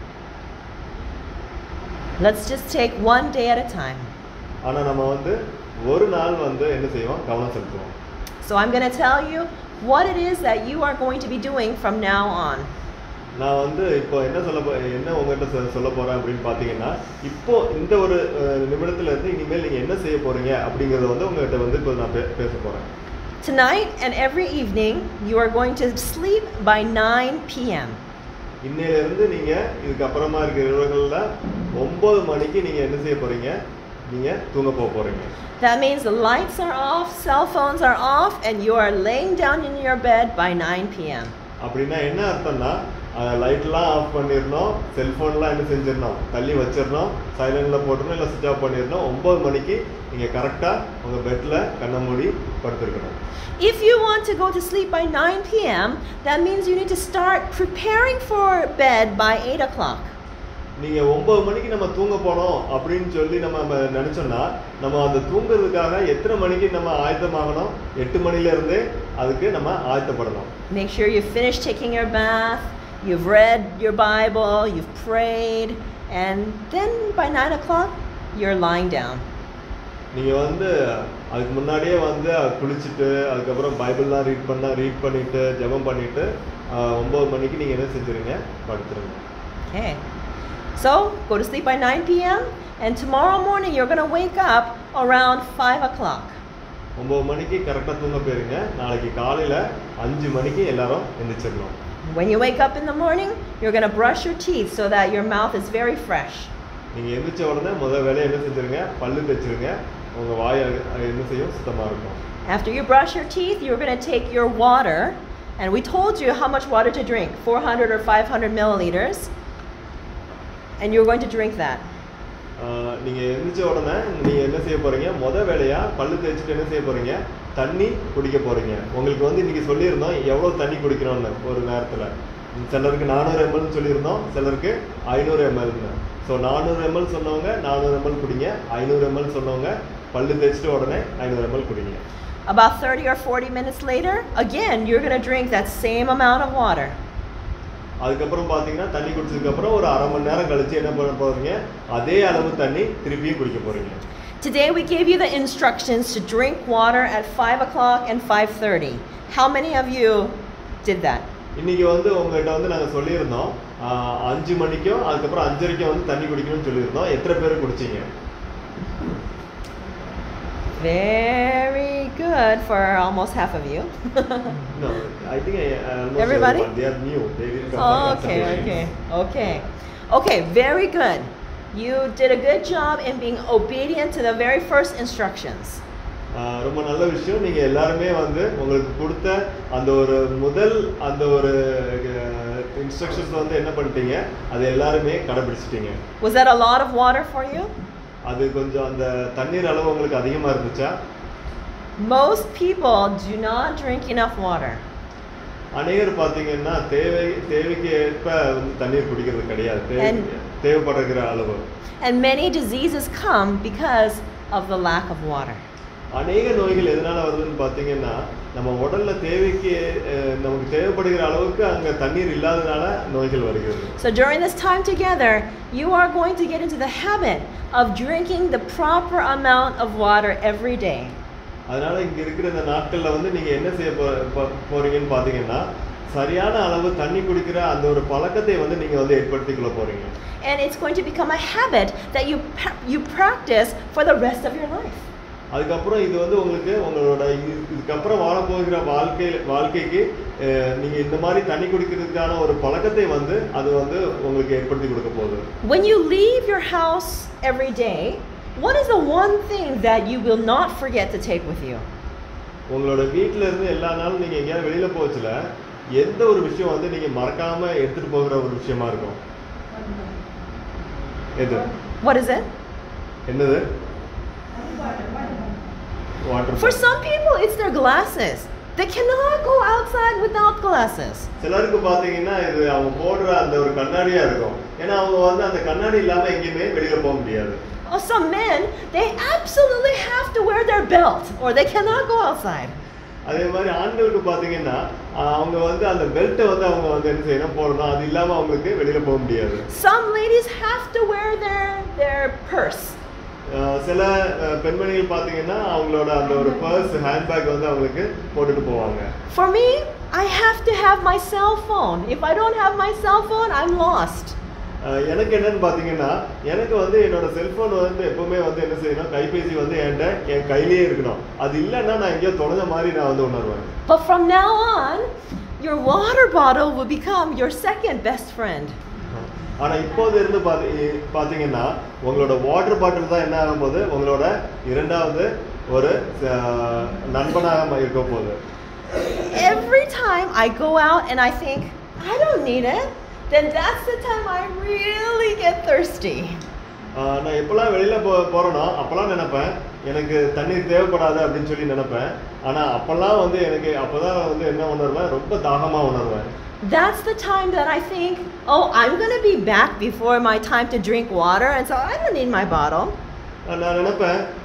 Let's just take one day at a time. ஆனா நம்ம வந்து ஒரு நாள் வந்து என்ன செய்வோம், கவனம் செலுத்துவோம். So I'm going to tell you what it is that you are going to be doing from now on. நான் வந்து இப்போ என்ன சொல்ல போ- என்ன உங்ககிட்ட சொ- சொல்ல போறேன் அப்படின்னு பாத்தீங்கன்னா, இப்போ இந்த ஒரு அஹ், நிமிடத்துல இருந்து இனிமேல் நீங்க என்ன செய்ய போறீங்க அப்படிங்கறத வந்து உங்ககிட்ட வந்து இப்போ நான் பே- பேச போறேன். Tonight and every evening, you are going to sleep by nine p m இன்னையில இருந்து நீங்க இதுக்கப்புறமா இருக்கிற இரவுகள்ல ஒன்பது மணிக்கு நீங்க என்ன செய்ய போறீங்க, நீங்க தூங்க போக போறீங்க. That means the lights are off, cell phones are off, and you are laying down in your bed by nine p m அப்படின்னா என்ன அர்த்தம்னா, லைட்லாம் ஆஃப் பண்ணிடணும், செல்போன்லாம் என்ன செஞ்சிடணும், தள்ளி வச்சிடணும், சைலண்ட்ல போட்டுடணும், இல்லை சுவிட்ச் ஆஃப் பண்ணிடணும். ஒன்பது மணிக்கு நீங்க கரெக்டா உங்க பெட்ல கண்ணை மூடி படுத்திருக்கணும். If you want to go to sleep by nine p m, that means you need to start preparing for bed by eight o'clock. நீங்க ஒன்பது மணிக்கு நம்ம தூங்க போனோம் அப்படின்னு சொல்லி நம்ம ம- நினைச்சோம்னா, நம்ம அந்த தூங்குறதுக்காக எத்தனை மணிக்கு நம்ம ஆயத்தமாகணும், எட்டு மணில இருந்தே அதுக்கு நம்ம ஆயத்தப்படணும். Make sure you finish taking your bath, you've read your Bible, you've prayed, and then by nine o'clock, you're lying down. நீங்க வந்து அதுக்கு முன்னாடியே வந்து குளிச்சுட்டு அதுக்கப்புறம் பைபிள்லாம் ரீட் பண்ணா ரீட் பண்ணிட்டு ஜெபம் பண்ணிட்டு ஒன்பது மணிக்கு நீங்க என்ன செஞ்சிருங்க படுத்துருங்க. Okay. So, go to sleep by nine p m and tomorrow morning you're going to wake up around five o'clock. ஒன்பது மணிக்கு கரெக்டா தூங்க போயிருங்க. நாளைக்கு காலையில அஞ்சு மணிக்கு எல்லாரும் எந்திரிச்சிடணும். When you wake up in the morning, you're going to brush your teeth so that your mouth is very fresh. நீங்க எந்திரிச்ச உடனே முதல் வேலையை என்ன செஞ்சிருங்க? பல்லு தேய்ச்சிருங்க. உங்க வாய் என்ன செய்யும்? சுத்தமா இருக்கும். After you brush your teeth, you're going to take your water, and we told you how much water to drink, four hundred or five hundred milliliters, and you're going to drink that. நீங்க எந்திரிச்ச உடனே நீங்க என்ன செய்ய போறீங்க? முதல் வேலையா பல்லு தேய்ச்சிட்டு என்ன செய்ய போறீங்க? தண்ணி குடிக்க போறீங்க. உங்களுக்கு வந்து இன்னைக்கு சொல்லியிருந்தோம் எவ்வளவு தண்ணி குடிக்கணும்னு ஒரு நேரத்துல. சிலருக்கு நானூறு எம்எல் சொல்லியிருந்தோம், சிலருக்கு ஐநூறு எம்எல். ஸோ நானூறு எம்எல் சொன்னவங்க நானூறு எம்எல் குடிங்க, ஐநூறு எம்எல் சொன்னவங்க பல்லு தேய்ச்சிட்டு உடனே ஐநூறு எம்எல் குடிங்க. About thirty or forty minutes later, again, you're going to drink that same amount of water. அதுக்கப்புறம் பார்த்தீங்கன்னா தண்ணி குடிச்சதுக்கு அப்புறம் ஒரு அரை மணி நேரம் கழிச்சு என்ன பண்ண போறீங்க? அதே அளவு தண்ணி திருப்பியும் குடிக்க போறீங்க. Today we gave you the instructions to drink water at five o'clock and five thirty. How many of you did that? இன்னைக்கு வந்து உங்ககிட்ட வந்து நாங்கள் சொல்லியிருந்தோம் அஞ்சு மணிக்கும் அதுக்கப்புறம் அஞ்சரைக்கும் வந்து தண்ணி குடிக்கணும்னு சொல்லியிருந்தோம். எத்தனை பேர் குடிச்சிங்க? Very good for almost half of you. No, I think I, almost everybody. Everyone. They are new. They didn't come Oh, for okay, consultation. okay, okay, okay. Very good. You did a good job in being obedient to the very first instructions. ரொம்ப நல்ல விஷயம். நீங்க எல்லாருமே வந்து உங்களுக்கு கொடுத்த அந்த ஒரு முதல் அந்த ஒரு இன்ஸ்ட்ரக்ஷன்ஸ் வந்து என்ன பண்ணிட்டீங்க? அது எல்லாருமே கடைபிடிச்சிட்டீங்க. Was that a lot of water for you? அது கொஞ்சம் அந்த தண்ணீர் அளவு உங்களுக்கு அதிகமா இருந்துச்சா? Most people do not drink enough water. அநேகர் பாத்தீங்கன்னா தேவை தேவைக்கு ஏற்ப வந்து தண்ணீர் குடிக்கிறது கிடையாது. தேவைப்படுகிற அளவு. And many diseases come because of the lack of water. அநேக நோய்கள் எதனால வருதுன்னு பாத்தீங்கன்னா நம்ம உடல்ல தேவைக்கு நமக்கு தேவைப்படுகிற அளவுக்கு அங்க தண்ணீர் இல்லாதனால நோய்கள் வருகிறது. So during this time together, you are going to get into the habit of drinking the proper amount of water every day. அதனால இங்க இருக்கிற இந்த நாட்கள்ல வந்து நீங்க என்ன செய்ய போறீங்கன்னு பாத்தீங்கன்னா சரியான அளவு தண்ணி குடிக்கிற அந்த ஒரு பழக்கத்தை வந்து நீங்க வந்து ஏற்படுத்திக் கொள்ள போறீங்க. And it's going to become a habit that you you practice for the rest of your life. அதுக்கப்புறம் இது வந்து உங்களுக்கு உங்களோட இதுக்கப்புறம் வாழ போகிற வாழ்க்கை வாழ்க்கைக்கு நீங்க இந்த மாதிரி தண்ணி குடிக்கிறதுக்கான ஒரு பழக்கத்தை வந்து அது வந்து உங்களுக்கு ஏற்படுத்தி கொடுக்க போகுது. When you leave your house every day, what is the one thing that you will not forget to take with you? உங்களோட வீட்ல இருந்து எல்லா நாளும் நீங்க எங்கயாவது வெளியில போச்சுல எந்த ஒரு விஷயம் வந்து நீங்க மறக்காம எடுத்துட்டு போகிற ஒரு விஷயமா இருக்கும்? எது? What is it? என்னது? Water. For some people it's their glasses. They cannot go outside without glasses. சிலருக்கு பாத்தீங்கன்னா இது அவங்க போடுற அந்த ஒரு கண்ணாடியா இருக்கும். ஏன்னா அவங்க வந்து அந்த கண்ணாடி இல்லாம எங்கேயுமே வெளியில போக முடியாது. Or some men, they absolutely have to wear their belt or they cannot go outside. அதே மாதிரி ஆண்களுக்கு பாத்தீங்கன்னா அவங்க வந்து அந்த பெல்ட்டை வந்து அவங்க வந்து என்ன செய்யணும் போடணும். அது இல்லாம அவங்களுக்கு வெளியில போக முடியாது. Some ladies have to wear their their purse. சில பெண்மணிகள் பாத்தீங்கன்னா அவங்களோட அந்த ஒரு பர்ஸ் ஹேண்ட்பேக் வந்து அவங்களுக்கு போட்டுட்டு போவாங்க. For me, I have to have my cell phone. If I don't have my cell phone, I'm lost. எனக்கு என்னன்னு பாத்தீங்கன்னா எனக்கு வந்து என்னோட செல்போன் வந்து எப்பவுமே வந்து என்ன செய்யணும் கைபேசி வந்து என்கிட்ட என் கையிலேயே இருக்கணும். அது இல்லைன்னா நான் எங்கேயோ தொலைஞ்ச மாதிரி நான் வந்து உணர்வேன். But from now on, your water bottle will become your second best friend. ஆனா இப்போது இருந்து பாத்தீங்கன்னா உங்களோட வாட்டர் பாட்டில் தான் என்ன ஆகும் போது உங்களோட இரண்டாவது ஒரு நண்பனாக இருக்க போகுது. Every time I go out and I think I don't need it, then that's the time I really get thirsty. நான் எப்பெல்லாம் வெளியில போறேனோ அப்பெல்லாம் நினைப்பேன் எனக்கு தண்ணீர் தேவைப்படாது அப்படின்னு சொல்லி நினைப்பேன். ஆனா அப்பெல்லாம் வந்து எனக்கு அப்பதான் வந்து என்ன உணர்வேன் ரொம்ப தாகமா உணர்வேன். That's the time that I think, oh, I'm going to be back before my time to drink water, and so I don't need my bottle. நான் நினைப்பேன்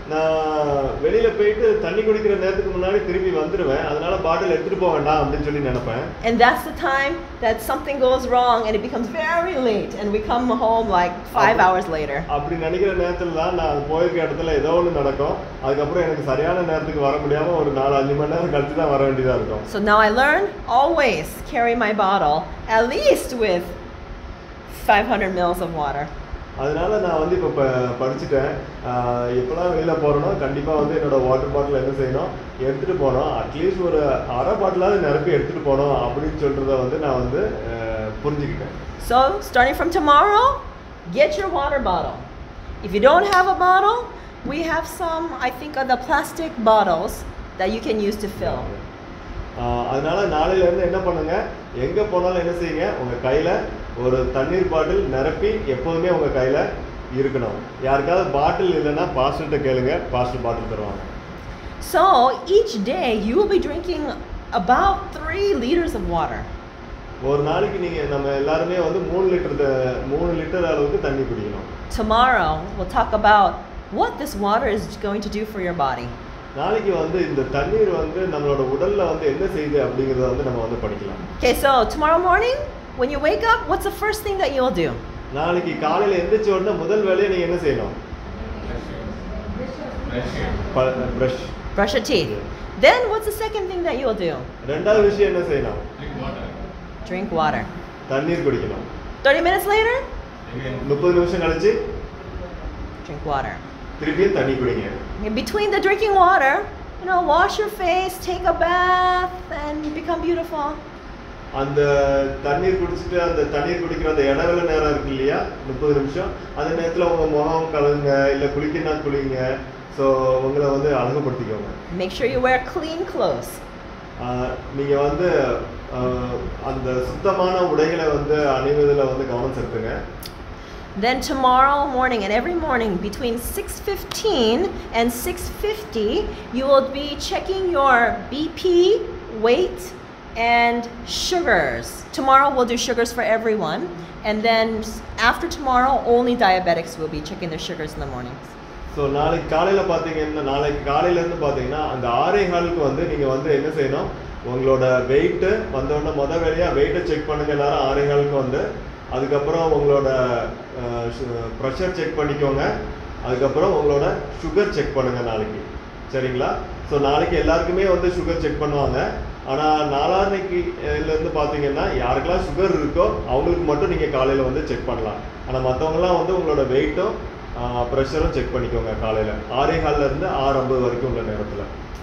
நான் வெளியில போயிட்டு தண்ணி குடிக்கிற நேரத்துக்கு முன்னாடி திரும்பி வந்துடுவேன். அதனால பாட்டில் எடுத்துட்டு போக வேண்டாம் அப்படின்னு சொல்லி நினைப்பேன். And that's the time that something goes wrong and it becomes very late and we come home like five hours later. அப்படி நினைக்கிற நேரத்துல தான் நான் போயிருக்க இடத்துல ஏதோ ஒன்று நடக்கும். அதுக்கப்புறம் எனக்கு சரியான நேரத்துக்கு வர முடியாம ஒரு நாலு அஞ்சு மணி நேரம் கழிச்சு தான் வர வேண்டியதா இருக்கும். So now I learned always carry my bottle at least with five hundred milliliters of water. அதனால நான் வந்து இப்போ படிச்சுட்டேன். எப்போலாம் வெளியில் போகிறேனோ கண்டிப்பாக வந்து என்னோட வாட்டர் பாட்டில் என்ன செய்யணும், எடுத்துகிட்டு போகணும். அட்லீஸ்ட் ஒரு அரை பாட்டிலாவது நிரப்பி எடுத்துகிட்டு போகணும் அப்படின்னு சொல்கிறத வந்து நான் வந்து புரிஞ்சுக்கிட்டேன். So starting from tomorrow, get your water bottle. If you don't have a bottle, we have some, I think, of the plastic bottles that you can use to fill. அதனால நாளையிலேருந்து என்ன பண்ணுங்க, எங்கே போனாலும் என்ன செய்யுங்க, உங்கள் கையில் ஒரு தண்ணீர் பாட்டில் நிரப்பி எப்போதுமே உங்கள் கையில் இருக்கணும். யாருக்காவது பாட்டில் இல்லைன்னா பாஸ்டர்கிட்ட கேளுங்க, பாஸ்டர் பாட்டில் தருவாங்க. So each day you will be drinking about three liters of water. ஒரு நாளைக்கு நீங்கள் நம்ம எல்லாருமே வந்து மூணு லிட்டர் மூணு லிட்டர் அளவுக்கு தண்ணி குடிக்கணும். Tomorrow we'll talk about what this water is going to do for your body. நாளைக்கு வந்து இந்த தண்ணீர் வந்து நம்மளோட உடல்ல வந்து என்ன செய்யுது அப்படிங்கறத வந்து நம்ம வந்து படிக்கலாம். Okay, so tomorrow morning when you wake up, what's the first thing that you'll do? நாளைக்கு காலையில எந்திரச்ச உடனே முதல் வேலையை நீங்க என்ன செய்யணும்? Brush. Brush your teeth. Then what's the second thing that you'll do? ரெண்டாவது விஷயம் என்ன செய்யணும்? Drink water. தண்ணீர் குடிக்கணும். thirty minutes later? முப்பது நிமிஷம் கழிச்சு drink water. திருப்பியும் தண்ணி குடிங்க. In between the drinking water, you know, wash your face, take a bath and become beautiful. அந்த தண்ணீர் குடிச்சிட்டு அந்த தண்ணீர் குடிக்கிற அந்த இடைவேளை நேரம் இருக்கு இல்லையா, முப்பது நிமிஷம், அந்த நேரத்தில் உங்க முகம் கழுவுங்க, இல்லை குளிக்கினா குளிங்க. ஸோ உங்களை வந்து அழகுபடுத்திக்கோங்க. Make sure you wear clean clothes. நீங்க வந்து அந்த சுத்தமான உடைகளை வந்து அணிவதில் வந்து கவனம் செலுத்துங்க. Then tomorrow morning and every morning between six fifteen and six fifty, you will be checking your B P, weight, and sugars. Tomorrow we'll do sugars for everyone, and then after tomorrow only diabetics will be checking their sugars in the mornings. So நாளைக்கு காலையில பாத்தீங்கன்னா நாளைக்கு காலையில இருந்து பாத்தீங்கன்னா அந்த ஆறே காலுக்கு வந்து நீங்க வந்து என்ன செய்யணும், உங்களோட வெயிட் வந்த உடனே முத வேலையா வெயிட்டை செக் பண்ணுங்க எல்லாரும் ஆறே காலுக்கு வந்து. அதுக்கப்புறம் உங்களோட ப்ரெஷர் செக் பண்ணிக்கோங்க. அதுக்கப்புறம் உங்களோட சுகர் செக் பண்ணுங்க நாளைக்கு, சரிங்களா? ஸோ நாளைக்கு எல்லாருக்குமே வந்து சுகர் செக் பண்ணுவாங்க. ஆனால் நாளான்னைக்குலேருந்து பார்த்தீங்கன்னா யாருக்கெல்லாம் சுகர் இருக்கோ அவங்களுக்கு மட்டும் நீங்கள் காலையில் வந்து செக் பண்ணலாம். ஆனால் மற்றவங்களாம் வந்து உங்களோட வெயிட்டும் ப்ரெஷரும் செக் பண்ணிக்கோங்க காலையில் ஆறே காலிலேருந்து ஆறு ஐம்பது வரைக்கும் உள்ள நேரத்தில்.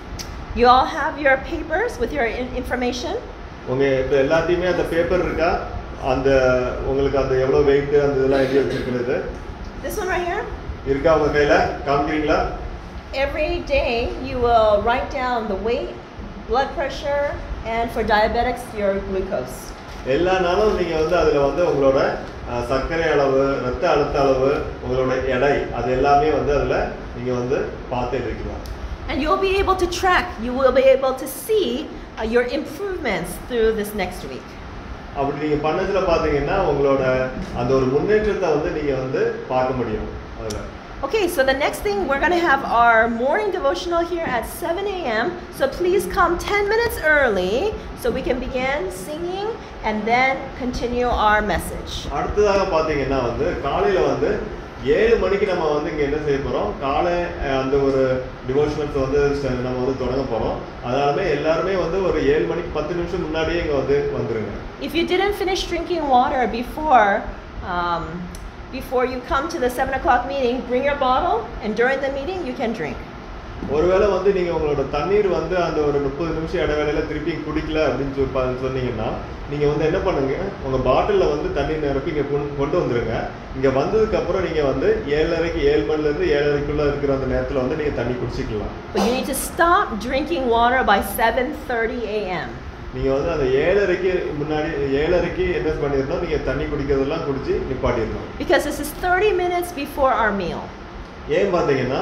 You all have your papers with your information? உங்கள் இப்போ எல்லாத்தையுமே அந்த பேப்பர் இருக்கா, அந்த உங்களுக்கு அந்த எவ்வளோ வெயிட் அந்த இதெல்லாம் எழுதி வச்சிருக்கிறது? This one right here? இருக்கா உங்க கையில? காமிக்கிறீங்களா? Every day you will write down the weight, blood pressure, and for diabetics your glucose. எல்லா நாளும் நீங்க வந்து அதுல வந்து உங்களோட சர்க்கரை அளவு, ரத்த அழுத்த அளவு, உங்களோட எடை அது எல்லாமே வந்து அதுல நீங்க வந்து பார்த்து எடுக்கலாம். And you'll be able to track, you will be able to see uh, your improvements through this next week. அப்படி நீங்க பண்ணதுல பாத்தீங்கன்னா உங்களோட அந்த ஒரு முன்னேற்றத்தை வந்து நீங்க வந்து பார்க்க முடியும் அதுல. Okay, so the next thing we're going to have our morning devotional here at seven a m So please come ten minutes early so we can begin singing and then continue our message. அடுத்ததாக பாத்தீங்கன்னா வந்து காலையில வந்து ஏழு மணிக்கு நம்ம வந்து இங்க என்ன செய்ய போறோம், காலை அந்த ஒரு டிவோஷனல்ஸ் வந்து நம்ம வந்து தொடங்க போறோம். அதனால எல்லாரும் வந்து ஒரு ஏழு மணிக்கு பத்து நிமிஷம் முன்னாடியே இங்க வந்து வந்துருங்க. If you didn't finish drinking water before um, before you come to the seven o'clock meeting, bring your bottle and during the meeting you can drink. ஒருவேளை வந்து நீங்க உங்களோட தண்ணீர் வந்து அந்த ஒரு முப்பது நிமிஷம் இடைவேளையில திருப்பி குடிக்கல அப்படின்னு சொன்னீங்கன்னா நீங்க வந்து என்ன பண்ணுங்க, உங்க பாட்டில்ல வந்து தண்ணீர் நிரப்பி இங்க கொண்டு வந்துருங்க. இங்க வந்ததுக்கு அப்புறம் நீங்க வந்து ஏழரைக்கு ஏழு மணில இருந்து ஏழரைக்குள்ள இருக்கிற அந்த நேரத்துல வந்து நீங்க தண்ணி குடிச்சிக்கலாம். But you need to stop drinking water by seven thirty a m நீங்க வந்து அந்த ஏழரைக்கு முன்னாடி ஏழரைக்கு என்ன பண்ணிரணும், நீங்க தண்ணி குடிக்கிறதெல்லாம் குடிச்சு நிப்பாட்டிரணும். Because this is thirty minutes before our meal. ஏன் பாத்தீங்கன்னா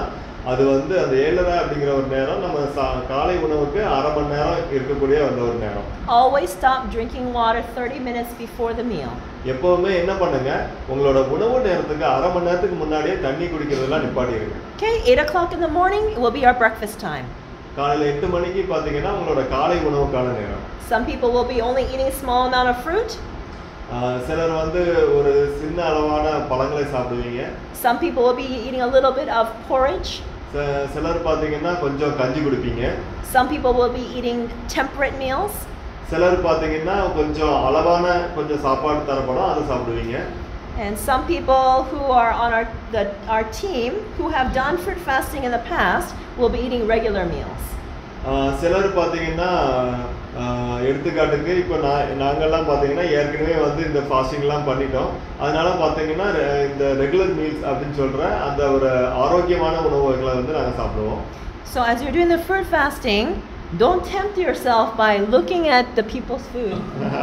அது வந்து அந்த ஏழரை அப்படிங்கிற ஒரு நேரம் நம்ம காலை உணவுக்கு அரை மணி நேரம் இருக்கக்கூடிய அந்த ஒரு நேரம். Always stop drinking water thirty minutes before the meal. எப்பவுமே என்ன பண்ணுங்க, உங்களோட உணவு நேரத்துக்கு அரை மணி நேரத்துக்கு முன்னாடியே தண்ணி குடிக்கிறதெல்லாம் நிப்பாட்டிடுங்க. Okay, eight o'clock in the morning will be our breakfast time. காலையில எட்டு மணிக்கு பாத்தீங்கன்னா உங்களோட காலை உணவுக்கான நேரம். Some people will be only eating a small amount of fruit. சிலர் வந்து ஒரு சின்ன அளவான பழங்களை சாப்பிடுவீங்க. Some people will be eating a little bit of porridge. சிலர் பாத்தீங்கன்னா கொஞ்சம் கஞ்சி குடிப்பீங்க. Some people will be eating temperate meals. சிலர் பாத்தீங்கன்னா கொஞ்சம் அளவான கொஞ்சம் சாப்பாடு தரப்படும் அதை சாப்பிடுவீங்க. And some people who are on our the our team who have done fruit fasting in the past will be eating regular meals. சிலர் பாத்தீங்கன்னா எடுத்துக்காட்டுக்கு இப்போ நான் நாங்கெல்லாம் பார்த்தீங்கன்னா ஏற்கனவே வந்து இந்த ஃபாஸ்டிங்லாம் பண்ணிட்டோம். அதனால பார்த்தீங்கன்னா இந்த ரெகுலர் மீல்ஸ் அப்படின்னு சொல்கிற அந்த ஒரு ஆரோக்கியமான உணவுகளை வந்து நாங்கள் சாப்பிடுவோம். So as you're doing the fruit fasting, don't tempt yourself by looking at the people's food.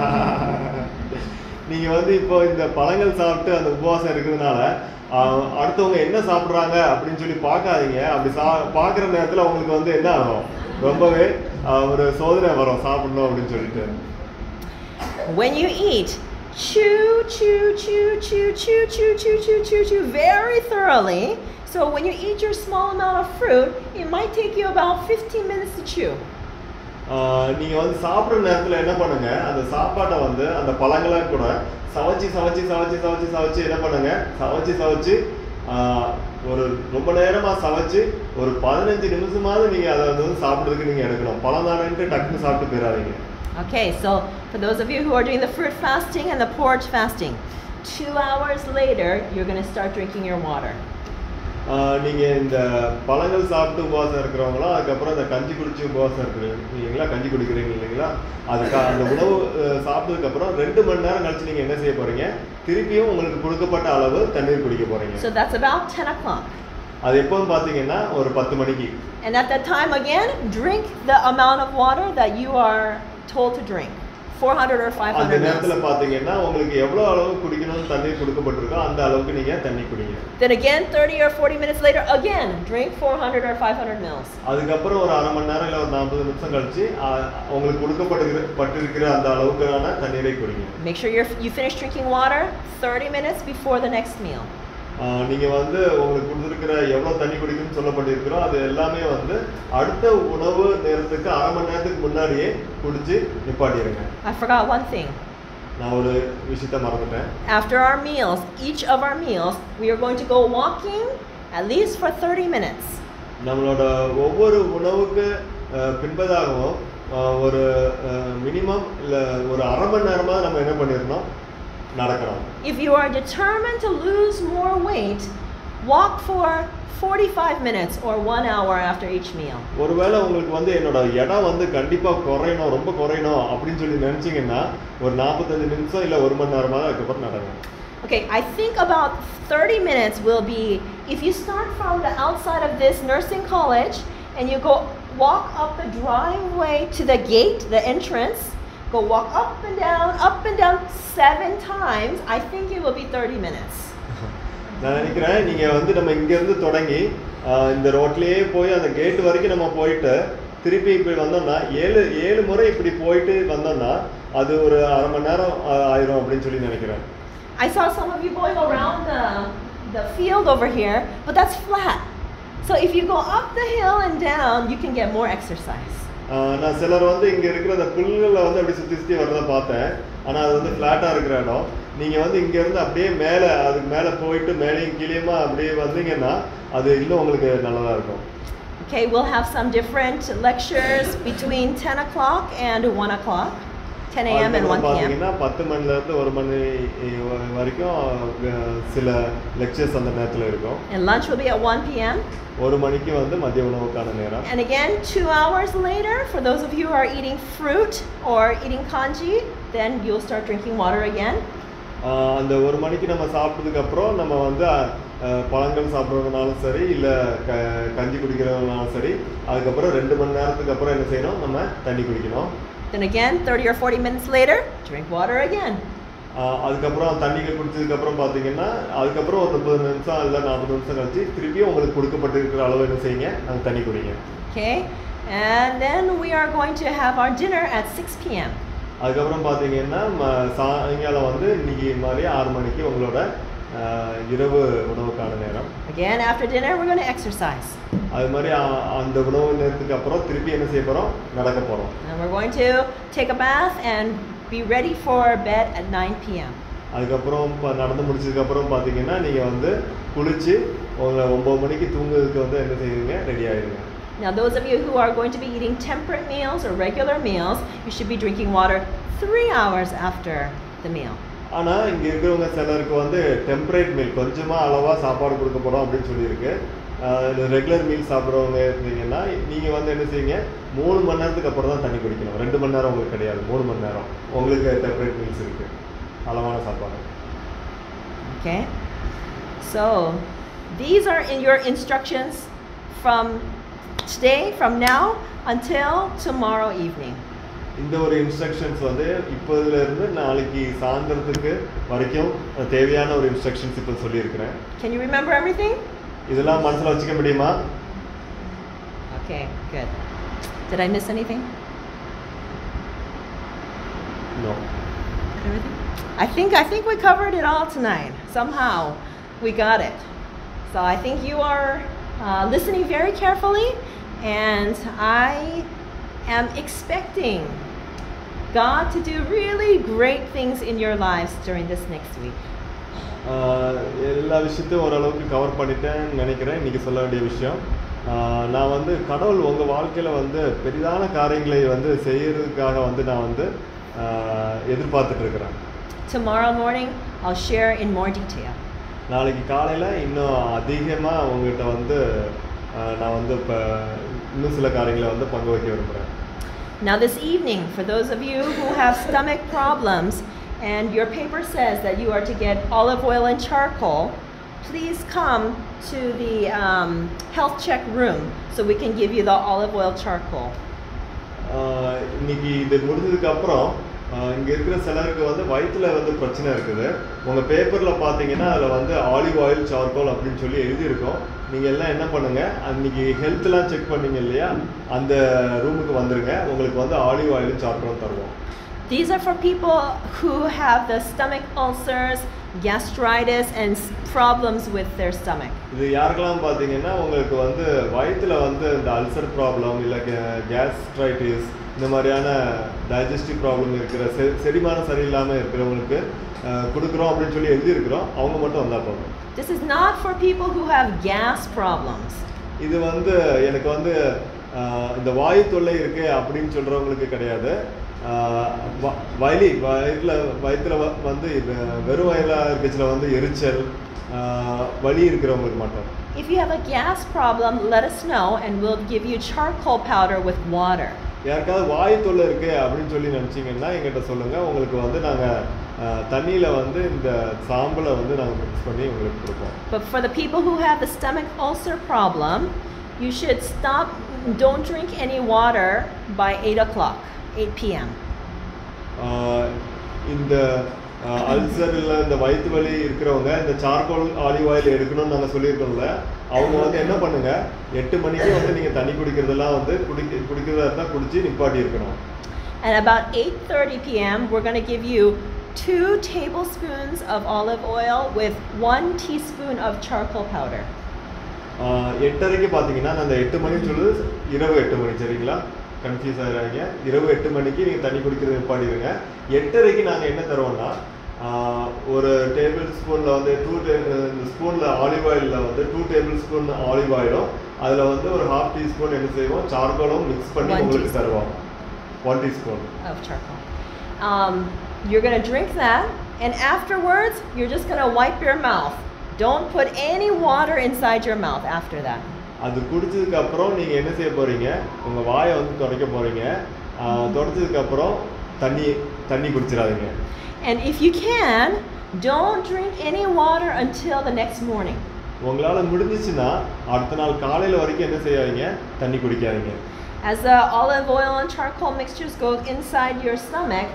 நீங்கள் வந்து இப்போ இந்த பழங்கள் சாப்பிட்டு அந்த உபவாசம் இருக்கிறதுனால அடுத்தவங்க என்ன சாப்பிட்றாங்க அப்படின்னு சொல்லி பார்க்காதீங்க. அப்படி சா பார்க்குற நேரத்தில் அவங்களுக்கு வந்து என்ன ஆகும், ரொம்பவே ஒரு சோதனை வரும் சாப்பிடணும் அப்படின்னு சொல்லிட்டு. When you eat, chew, chew, chew, chew, chew, chew, chew, chew, chew, chew very thoroughly. So when you eat your small amount of fruit, it might take you about fifteen minutes to chew. நீங்க வந்து சாப்பிட்ற நேரத்தில் என்ன பண்ணுங்க, அந்த சாப்பாட்டை வந்து அந்த பழங்களை கூட சவச்சி சவச்சி சவச்சி சவச்சி சவச்சி என்ன பண்ணுங்க, சவச்சி சவச்சி ஒரு ரொம்ப நேரமா சமைச்சு ஒரு பதினஞ்சு நிமிஷமாவது நீங்க அதை வந்து சாப்பிடுறதுக்கு நீங்க எடுக்கணும். பழம் தானேன்ட்டு டக்குன்னு சாப்பிட்டு போயிடாதீங்க. Okay, so for those of you who are doing the fruit fasting and the porridge fasting, two hours later you're going to start drinking your water. நீங்க இந்த பழங்கள் சாப்பிட்டு உபவாசம் இருக்கிறவங்களா, அதுக்கப்புறம் இந்த கஞ்சி குடிச்சு உபவாசம் இருக்கிறீங்களா, கஞ்சி குடிக்கிறீங்க இல்லைங்களா, அதுக்கு அந்த உணவு சாப்பிட்டதுக்கு அப்புறம் ரெண்டு மணி நேரம் கழிச்சு நீங்க என்ன செய்ய போறீங்க, திருப்பியும் உங்களுக்கு கொடுக்கப்பட்ட அளவு தண்ணீர் குடிக்க போறீங்க. So that's about ten o'clock. அது எப்போன்னு பாத்தீங்கன்னா ஒரு பத்து மணிக்கு. And at that time again, drink the amount of water that you are told to drink. four hundred or five hundred அந்த நேரத்துல பாத்தீங்கன்னா உங்களுக்கு எவ்வளவு அளவு குடிக்கணும்னு தண்ணீர் கொடுக்கப்பட்டிருக்கோ அந்த அளவுக்கு நீங்க தண்ணி குடிங்க. Then again thirty or forty minutes later again drink four hundred or five hundred mils. அதுக்கு அப்புறம் ஒரு அரை மணி நேரம் இல்ல ஒரு நாற்பது நிமிஷம் கழிச்சு உங்களுக்கு கொடுக்கப்பட்டிருக்கிற பட்டிருக்கிற அந்த அளவுக்கான தண்ணீரை குடிங்க. Make sure you you finish drinking water thirty minutes before the next meal. நீங்க வந்து உங்களுக்கு கொடுத்திருக்கிற எவ்வளவு தண்ணி குடிக்கணும்னு சொல்லப்பட்டிருக்கிறோ அது எல்லாமே வந்து அடுத்த உணவு நேரத்துக்கு அரை மணி நேரத்துக்கு முன்னாடியே குடிச்சு நிப்பாட்டிடுங்க. I forgot one thing. நான் ஒரு விஷயத்தை மறந்துட்டேன். After our meals, each of our meals, we are going to go walking at least for thirty minutes. நம்மளோட ஒவ்வொரு உணவுக்கு பின்பதாகவும் ஒரு மினிமம் இல்ல ஒரு அரை மணி நேரமா நம்ம என்ன பண்ணிரணும், நடக்கணும். If you are determined to lose more weight, walk for forty-five minutes or one hour after each meal. ஒருவேளை உங்களுக்கு வந்து என்னோட எடை வந்து கண்டிப்பா குறையணும், ரொம்ப குறையணும் அப்படின்னு சொல்லி நினைச்சீங்கன்னா ஒரு நாற்பத்தஞ்சு நிமிஷம் இல்ல ஒரு மணி நேரமா அதுக்கு அப்புறம் நடங்க. Okay, I think about thirty minutes will be if you start from the outside of this nursing college and you go walk up the driveway to the gate, the entrance. Go walk up and down, up and down seven times. I think it will be thirty minutes. நான் நினைக்கிறேன் நீங்க வந்து நம்ம இங்க இருந்து தொடங்கி இந்த ரோட்லயே போய் அந்த கேட் வரைக்கும் நம்ம போயிட்டு திருப்பி இப்படி வந்தோம்னா ஏழு ஏழு முறை இப்படி போயிட்டு வந்தோம்னா அது ஒரு அரை மணி நேரம் ஆயிரும் அப்படின்னு சொல்லி நினைக்கிறேன். I saw some of you going around the the field over here, but that's flat. So if you go up the hill and down, you can get more exercise. நான் சிலர் வந்து இங்க இருக்கிற அந்த புல்களில் வந்து அப்படி சுற்றி சுற்றி வரதை பார்த்தேன். ஆனால் அது வந்து ஃப்ளாட்டாக இருக்கிற இடம். நீங்கள் வந்து இங்க இருந்து அப்படியே மேலே அதுக்கு மேலே போயிட்டு மேலேயும் கீழேயுமா அப்படியே வந்தீங்கன்னா அது இன்னும் உங்களுக்கு நல்லதாக இருக்கும். Okay, we'll have some different lectures between ten o'clock and one o'clock. ten a m and one p m பாத்தீங்கன்னா பத்து மணில இருந்து ஒரு மணி வரைக்கும் சில லெக்சர்ஸ் அந்த நேரத்துல இருக்கும். And lunch will be at one p m ஒரு மணிக்கு வந்து மதிய உணவுக்கான நேரம். And again two hours later for those of you who are eating fruit or eating kanji, then you'll start drinking water again. அந்த ஒரு மணிக்கு நம்ம சாப்பிட்டதுக்கு அப்புறம் நம்ம வந்து பழங்கள் சாப்பிட்றதுனாலும் சரி இல்ல கஞ்சி குடிக்கிறதுனாலும் சரி அதுக்கப்புறம் ரெண்டு மணி நேரத்துக்கு அப்புறம் என்ன செய்யணும், நம்ம தண்ணி குடிக்கணும். Then again thirty or forty minutes later drink water again. அதுக்கப்புறம் தண்ணிகள் குடிச்சதுக்கப்புறம் பார்த்தீங்கன்னா அதுக்கப்புறம் ஒரு முப்பது நிமிஷம் இல்லை நாற்பது நிமிஷம் கழிச்சு திருப்பியும் உங்களுக்கு கொடுக்கப்பட்டிருக்கிற அளவு என்ன செய்யுங்க அந்த தண்ணி குடிங்க. Okay, and then we are going to have our dinner at six p m அதுக்கப்புறம் பார்த்தீங்கன்னா சாயங்காலம் வந்து இன்னைக்கு மாதிரி ஆறு மணிக்கு உங்களோட இரவு உணவுக்கான நேரம். Again, after dinner we're going to exercise. அது மாதிரி அந்த உணவு நேரத்துக்கு அப்புறம் திருப்பி என்ன செய்ய போறோம் நடக்க போறோம். And we're going to take a bath and be ready for bed at nine p m அதுக்கப்புறம் நடந்து முடிச்சதுக்கு அப்புறம் பார்த்தீங்கன்னா நீங்க வந்து குளிச்சு உங்களை ஒன்பது மணிக்கு தூங்குறதுக்கு வந்து என்ன செய்வீங்க ரெடி ஆயிருங்க. Now those of you who are going to be eating temperate meals or regular meals, you should be drinking water three hours after the meal. ஆனா இங்க இருக்கிறவங்க சிலருக்கு வந்து டெம்பரேட் மீல் கொஞ்சமா அளவா சாப்பாடு கொடுக்க போறோம் அப்படின்னு சொல்லியிருக்கு. ரெகுலர் மீல் சாப்பிட்றவங்க இருந்தீங்கன்னா நீங்க வந்து என்ன செய்யுங்க மூணு மணி நேரத்துக்கு அப்புறம் தான் தண்ணி குடிக்கணும். ரெண்டு மணி நேரம் உங்களுக்கு கிடையாது, மூணு மணி நேரம் உங்களுக்கு டெம்பரேட் மீல்ஸ் இருக்கு அளவான சாப்பாடு. Okay, so these are in your instructions from today, from now until tomorrow evening. இந்த ஒரு இன்ஸ்ட்ரக்ஷன்ஸ் வந்து இப்போதுல இருந்து நாளைக்கு சாயந்தரத்துக்கு வரைக்கும் தேவையான ஒரு இன்ஸ்ட்ரக்ஷன்ஸ் இப்போ சொல்லியிருக்கிறேன். Can you remember everything? இதெல்லாம் மனசுல வச்சுக்க முடியுமா? Okay, good. Did I miss anything? No. Everything? I think I think we covered it all tonight. Somehow we got it. So I think you are uh, listening very carefully, and I am expecting God to do really great things in your lives during this next week. எல்லா விஷயத்தையும் ஓரளவுக்கு cover பண்ணிட்டேன்னு நினைக்கிறேன். இன்னைக்கு சொல்ல வேண்டிய விஷயம் நான் வந்து கடவுள் உங்கள் வாழ்க்கையில் வந்து பெரிதான காரியங்களை வந்து செய்யறதுக்காக வந்து நான் வந்து எதிர்பார்த்துட்டு இருக்கிறேன். Tomorrow morning I'll share in more detail. நாளைக்கு காலையில் இன்னும் அதிகமாக உங்கள்கிட்ட வந்து நான் வந்து இப்போ இன்னும் சில காரியங்களை வந்து பங்கு வைக்க விரும்புகிறேன். Now this evening, for those of you who have stomach problems and your paper says that you are to get olive oil and charcoal, please come to the um, health check room so we can give you the olive oil charcoal. இன்னைக்கு இது முடிஞ்சதுக்கு அப்புறம் இங்கே இருக்கிற சிலருக்கு வந்து வயிற்றுல வந்து பிரச்சனை இருக்குது. உங்கள் பேப்பரில் பார்த்தீங்கன்னா அதில் வந்து ஆலிவ் ஆயில் சார்கோல் அப்படின்னு சொல்லி எழுதியிருக்கோம். நீங்கள் எல்லாம் என்ன பண்ணுங்கள், அன்றைக்கி ஹெல்த்லாம் செக் பண்ணீங்க இல்லையா, அந்த ரூமுக்கு வந்துடுங்க. உங்களுக்கு வந்து ஆலிவ் ஆயில் சார்கோல் தருவோம். These are for people who have the stomach ulcers, gastritis and problems with their stomach. இது யாருக்கெல்லாம் பார்த்தீங்கன்னா உங்களுக்கு வந்து வயிற்றுல வந்து இந்த அல்சர் ப்ராப்ளம் இல்லை கேஸ்ட்ரைட்டிஸ் இந்த மாதிரியான டைஜஸ்டிவ் ப்ராப்ளம் இருக்கிற செ செரிமானம் சரியில்லாமல் இருக்கிறவங்களுக்கு கொடுக்குறோம் அப்படின்னு சொல்லி எழுதியிருக்கிறோம். அவங்க மட்டும் வந்தால் போதும். This is not for people who have gas problems. இது வந்து எனக்கு வந்து இந்த வாயு தொல்லை இருக்கு அப்படின்னு சொல்றவங்களுக்கு கிடையாது. வலி வயிற்றுல வயிற்றுல வந்து வெறும் வயலா இருக்கச்சுல வந்து எரிச்சல் வலி இருக்கிறவங்களுக்கு மட்டும். If you have a gas problem, let us know and we'll give you charcoal powder with water. யாருக்காவது வாயு தொல்லை இருக்கு அப்படின்னு சொல்லி நினைச்சீங்கன்னா எங்கிட்ட சொல்லுங்க. உங்களுக்கு வந்து நாங்க தண்ணியில வந்து இந்த சாம்பலை வந்து நாங்க மிக்ஸ் பண்ணி உங்களுக்கு கொடுப்போம். But for the people who have the stomach ulcer problem, you should stop, don't drink any water by eight o'clock, eight p m இந்த அல்சர் இல்லை இந்த வயிற்று வலி இருக்கிறவங்க இந்த சார்கோல் ஆலிவ் ஆயில் எடுக்கணும்னு நாங்கள் சொல்லியிருக்கோம்ல, அவங்க வந்து என்ன பண்ணுங்க, எட்டு மணிக்கு வந்து நீங்கள் தண்ணி குடிக்கிறதெல்லாம் வந்து குடிக்க குடிக்கிறதா இருந்தால் குடிச்சு நிப்பாட்டி இருக்கணும். And about eight thirty p m we're going to give you two tablespoons of olive oil with one teaspoon of charcoal powder. எட்டரைக்கு பார்த்தீங்கன்னா அந்த எட்டு மணின்னு சொல்லுது இரவு எட்டு மணி, சரிங்களா? கன்ஃபியூஸ் ஆகிறாங்க. இரவு எட்டு மணிக்கு நீங்கள் தண்ணி குடிக்கிறது நிப்பாட்டிடுங்க. எட்டரைக்கு நாங்கள் என்ன தருவோம்னா ஒரு டேபிள் ஸ்பூனில் வந்து டூ டே இந்த ஸ்பூனில் ஆலிவ் ஆயிலில் வந்து டூ டேபிள் ஸ்பூன் ஆலிவ் ஆயிலும் அதில் வந்து ஒரு ஹாஃப் டீஸ்பூன் என்ன செய்வோம் சார்கோலும் மிக்ஸ் பண்ணி உங்களுக்கு தருவோம். One teaspoon of charcoal. Um, you're going to drink that and afterwards you're just going to wipe your mouth. Don't put any water inside your mouth after that. அது குடிச்சதுக்கு அப்புறம் நீங்க என்ன செய்ய போறீங்க, உங்க வாயை வந்து துடைக்க போறீங்க. துடைச்சதுக்கு அப்புறம் தண்ணி தண்ணி குடிச்சிராதீங்க. And if you can, don't drink any water until the next morning. உங்களால முடிஞ்சிச்சுனா அடுத்த நாள் காலையில வரைக்கும் என்ன செய்யாதீங்க, தண்ணி குடிக்காதீங்க. As the olive oil and charcoal mixtures go inside your stomach,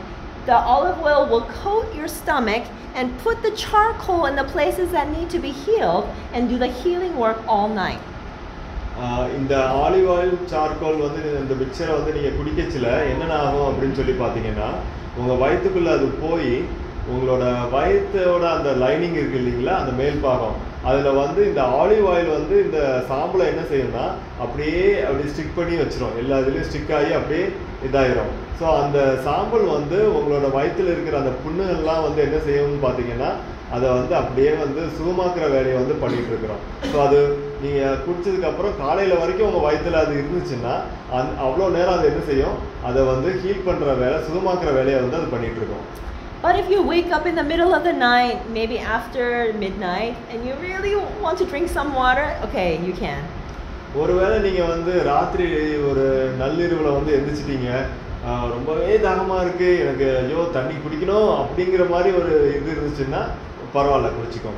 The olive oil will coat your stomach and put the charcoal in the places that need to be healed and do the healing work all night. ஆஹ் இந்த olive oil charcoal வந்து இந்த மிக்சரை வந்து நீங்கள் குடிக்கச்சில என்னென்ன ஆகும் அப்படின்னு சொல்லி பார்த்தீங்கன்னா உங்கள் வயிற்றுக்குள்ளே அது போய் உங்களோட வயிற்றோட அந்த லைனிங் இருக்கு இல்லைங்களா, அந்த மேல் பாகம், அதில் வந்து இந்த ஆலிவ் ஆயில் வந்து இந்த சாம்பலை என்ன செய்யும்னா அப்படியே அப்படி ஸ்டிக் பண்ணி வச்சிரும். எல்லா இதுலேயும் ஸ்டிக் ஆகி அப்படியே இதாயிரும். ஸோ அந்த சாம்பல் வந்து உங்களோட வயிற்றில் இருக்கிற அந்த புண்ணுகள்லாம் வந்து என்ன செய்யும்னு பார்த்தீங்கன்னா அதை வந்து அப்படியே வந்து சுகமாக்குற வேலையை வந்து பண்ணிட்டு இருக்கிறோம். ஸோ அது நீங்கள் குடிச்சதுக்கப்புறம் காலையில் வரைக்கும் உங்கள் வயிற்றில் அது இருந்துச்சுன்னா அந் அவ்வளோ நேரம் அது என்ன செய்யும், அதை வந்து ஹீல் பண்ணுற வேலை, சுகமாக்குற வேலையை வந்து அது பண்ணிட்டு இருக்கோம். But if you wake up in the middle of the night, maybe after midnight, and you really want to drink some water, okay, you can. ஒருவேளை நீங்கள் வந்து ராத்திரி ஒரு நள்ளிரவில் வந்து எந்திரிச்சிட்டீங்க, ரொம்பவே தாகமாக இருக்குது, எனக்கு ஐயோ தண்ணி குடிக்கணும் அப்படிங்கிற மாதிரி ஒரு இது இருந்துச்சுன்னா பரவாயில்ல, குடிச்சிக்கோங்க.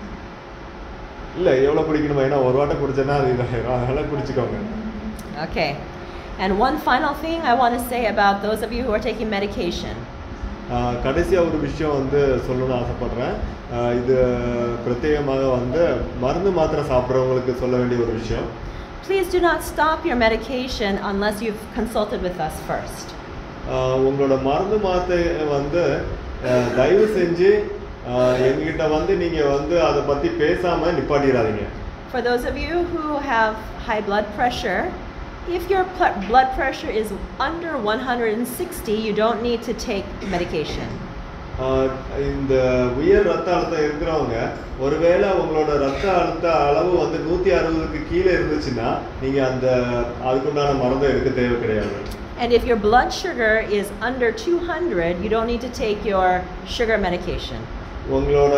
இல்லை எவ்வளோ குடிக்கணுமா, ஏன்னா ஒரு வாட்டை குடிச்சேன்னா அது இதாகிடும், அதனால் குடிச்சிக்கோங்க. Okay. And one final thing I want to say about those of you who are taking medication. கடைசியாக ஒரு விஷயம் வந்து சொல்லணும்னு ஆசைப்படுறேன். இது பிரத்யேகமாக வந்து மருந்து மாத்திரை சாப்பிட்றவங்களுக்கு சொல்ல வேண்டிய ஒரு விஷயம். Please do not stop your medication unless you've consulted with us first. உங்களோட மருந்து மாத்திரை வந்து தயவு செஞ்சு எங்ககிட்ட வந்து நீங்கள் வந்து அதை பற்றி பேசாமல் நிப்பாட்டிடாதீங்க. For those of you who have high blood pressure, if your blood pressure is under one hundred sixty, you don't need to take medication. இந்த உயர் ரத்த அழுத்தம் இருக்கிறவங்க ஒருவேளை உங்களோட ரத்த அழுத்த அளவு வந்து நூற்றி அறுபதுக்கு கீழே இருந்துச்சுன்னா நீங்கள் அந்த அதுக்குண்டான மருந்தை எடுக்க தேவை கிடையாது. And if your blood sugar is under two hundred, you don't need to take your sugar medication. உங்களோட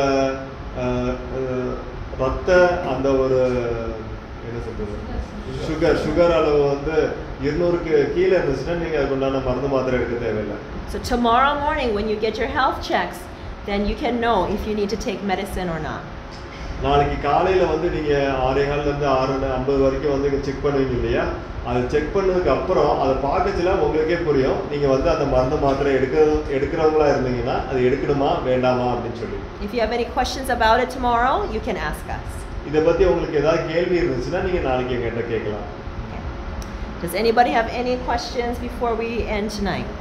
ரத்த அந்த ஒரு என்ன சொல்றது சுகர் சுகர் அளவு வந்து இருநூறுக்கு கீழே இருந்துச்சுன்னா நீங்கள் அதுக்குண்டான மருந்து மாத்திரை எடுக்க தேவையில்லை. So tomorrow morning when you get your health checks, then you can know if you need to take medicine or not. நாளைக்கு காலையில் வந்து நீங்கள் ஆறே காலிலேருந்து ஆறு ஐம்பது வரைக்கும் வந்து செக் பண்ணுவீங்க இல்லையா, அதை செக் பண்ணதுக்கு அப்புறம் அதை பார்க்கச்சுல உங்களுக்கே புரியும் நீங்கள் வந்து அந்த மருந்து மாத்திரை எடுக்க எடுக்கிறவங்களா இருந்தீங்கன்னா அது எடுக்கணுமா வேண்டாமா அப்படின்னு சொல்லி. If you have any questions about it tomorrow, you can ask us. இதை பற்றி உங்களுக்கு ஏதாவது கேள்வி இருந்துச்சுன்னா நீங்கள் நாளைக்கு எங்கிட்ட கேட்கலாம். Does anybody have any questions before we end tonight?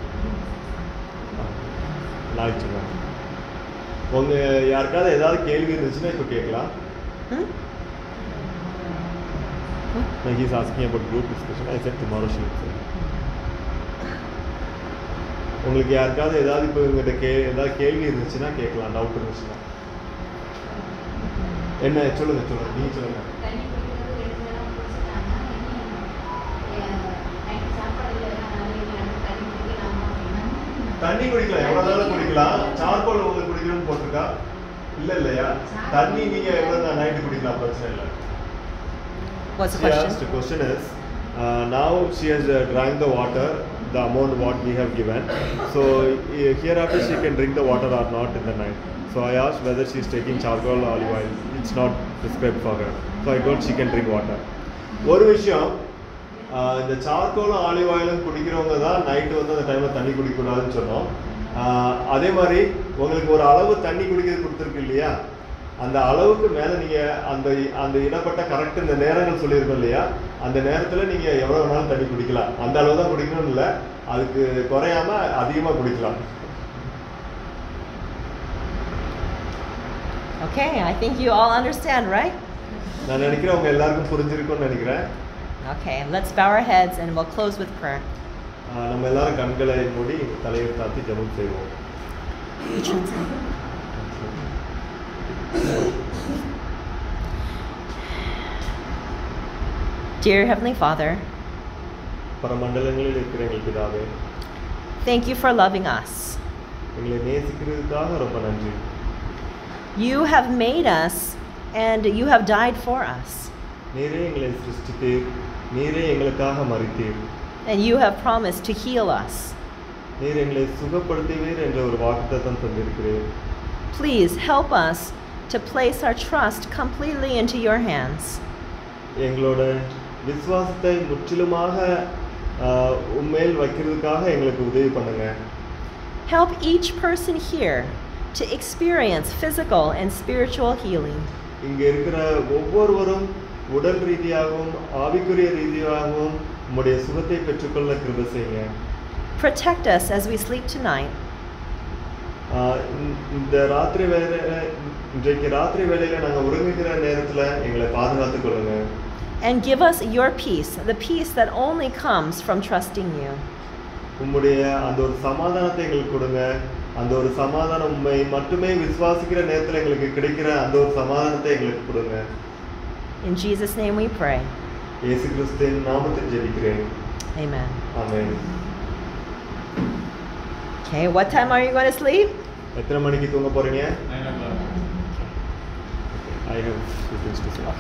நாளைக்கு உங்க யாருக்காவது ஏதாவது கேள்வி இருந்துச்சுன்னா இப்போ கேட்கலாம். No, he's asking about group discussion. I said tomorrow she will say. உங்களுக்கு யாருக்காவது ஏதாவது இப்போ உங்கள்கிட்ட கே ஏதாவது கேள்வி இருந்துச்சுன்னா கேட்கலாம், டவுட் இருந்துச்சுன்னா. என்ன சொல்லுங்க சொல்லுங்க நீங்க சொல்லுங்க. தண்ணி குடிக்கலாம், எவ்வளோ நாளும் குடிக்கலாம். சார்கோல் உங்களுக்கு குடிக்கணும்னு போட்டிருக்கா இல்லை இல்லையா? தண்ணி நீங்க எவ்வளோ நைட்டு குடிக்கலாம், பிரச்சனை இல்லை. What's the question? The question is, uh, now she has uh, drank the water, the amount what we have given. So uh, hereafter she can drink the water or not in the night. So I asked whether she is taking charcoal or olive oil. It's not prescribed for her. So I told she can drink water. ஒரு விஷயம், இந்த சார்கோலும் olive ஆயிலும் குடிக்கிறவங்க தான் night வந்து அந்த டைமில் தண்ணி குடிக்கக்கூடாதுன்னு சொன்னோம். அதே மாதிரி உங்களுக்கு ஒரு அளவு தண்ணி குடிக்கிறது கொடுத்துருக்கு இல்லையா, அந்த அளவுக்கு மேலே நீங்கள் அந்த அந்த இடப்பட்ட கரெக்ட் இந்த நேரங்கள் சொல்லியிருக்கோம் இல்லையா, அந்த நேரத்தில் நீங்கள் எவ்வளோ வேணாலும் தண்ணி குடிக்கலாம். அந்த அளவு தான் குடிக்கணும்னு இல்லை, அதுக்கு குறையாம அதிகமாக குடிக்கலாம். Okay, I think you all understand, right? நான் நினைக்கிறேன் உங்க எல்லாருக்கும் புரிஞ்சிருக்கும்னு நினைக்கிறேன். Okay, let's bow our heads and we'll close with prayer. நம்ம எல்லாரும் கண்களை மூடி தலையை தாழ்த்தி ஜெபம் செய்வோம். Dear Heavenly Father, பரமண்டலங்களில் இருக்கிற எங்கள் பிதாவே, thank you for loving us. எங்களை நேசிக்கிறதுக்காக ரொம்ப நன்றி. You have made us and you have died for us. நீரே எங்களை சிருஷ்டித்தீர், நீரே எங்களுக்காக மரித்தீர். And you have promised to heal us. நீர் எங்களை சுகப்படுத்துவீர் என்ற ஒரு வாக்குத்தத்தம் தந்திருக்கிறீர். Please help us to place our trust completely into your hands. எங்களோட விசுவாசத்தை முற்றிலுமாக உம்மேல் வைக்கிறதுக்காக எங்களுக்கு உதவி பண்ணுங்க. Help each person here to experience physical and spiritual healing. இங்க இருக்கிற ஒவ்வொருவரும் உடல் ரீதியாகவும் ஆவிக்குரிய ரீதியாகவும் உம்முடைய சுகத்தை பெற்றுக்கொள்ள கிருபை செய்யுங்க. Protect us as we sleep tonight. ஆஹ் இந்த ராத்திரி வேளையில இன்றைக்கு ராத்திரி வேளையில நாங்க உறங்குகிற நேரத்துல எங்களை பாதுகாத்துக் கொள்ளுங்க. And give us your peace, the peace that only comes from trusting you. உம்முடைய அந்த ஒரு சமாதானத்தை எங்களுக்கு கொடுங்க. அந்த ஒரு சமாதானம் உண்மை மட்டுமே விசுவாசிக்கிற நேரத்துல எங்களுக்கு கிடைக்கிற அந்த ஒரு சமாதானத்தை எங்களுக்கு கொடுங்க. In Jesus' name we pray. இயேசு கிறிஸ்துவின் நாமத்தில் ஜெபிக்கிறேன். Amen. Amen. Okay, what time are you going to sleep? எத்தனை மணிக்கு தூங்க போறீங்க? nine o'clock. I have few things to say.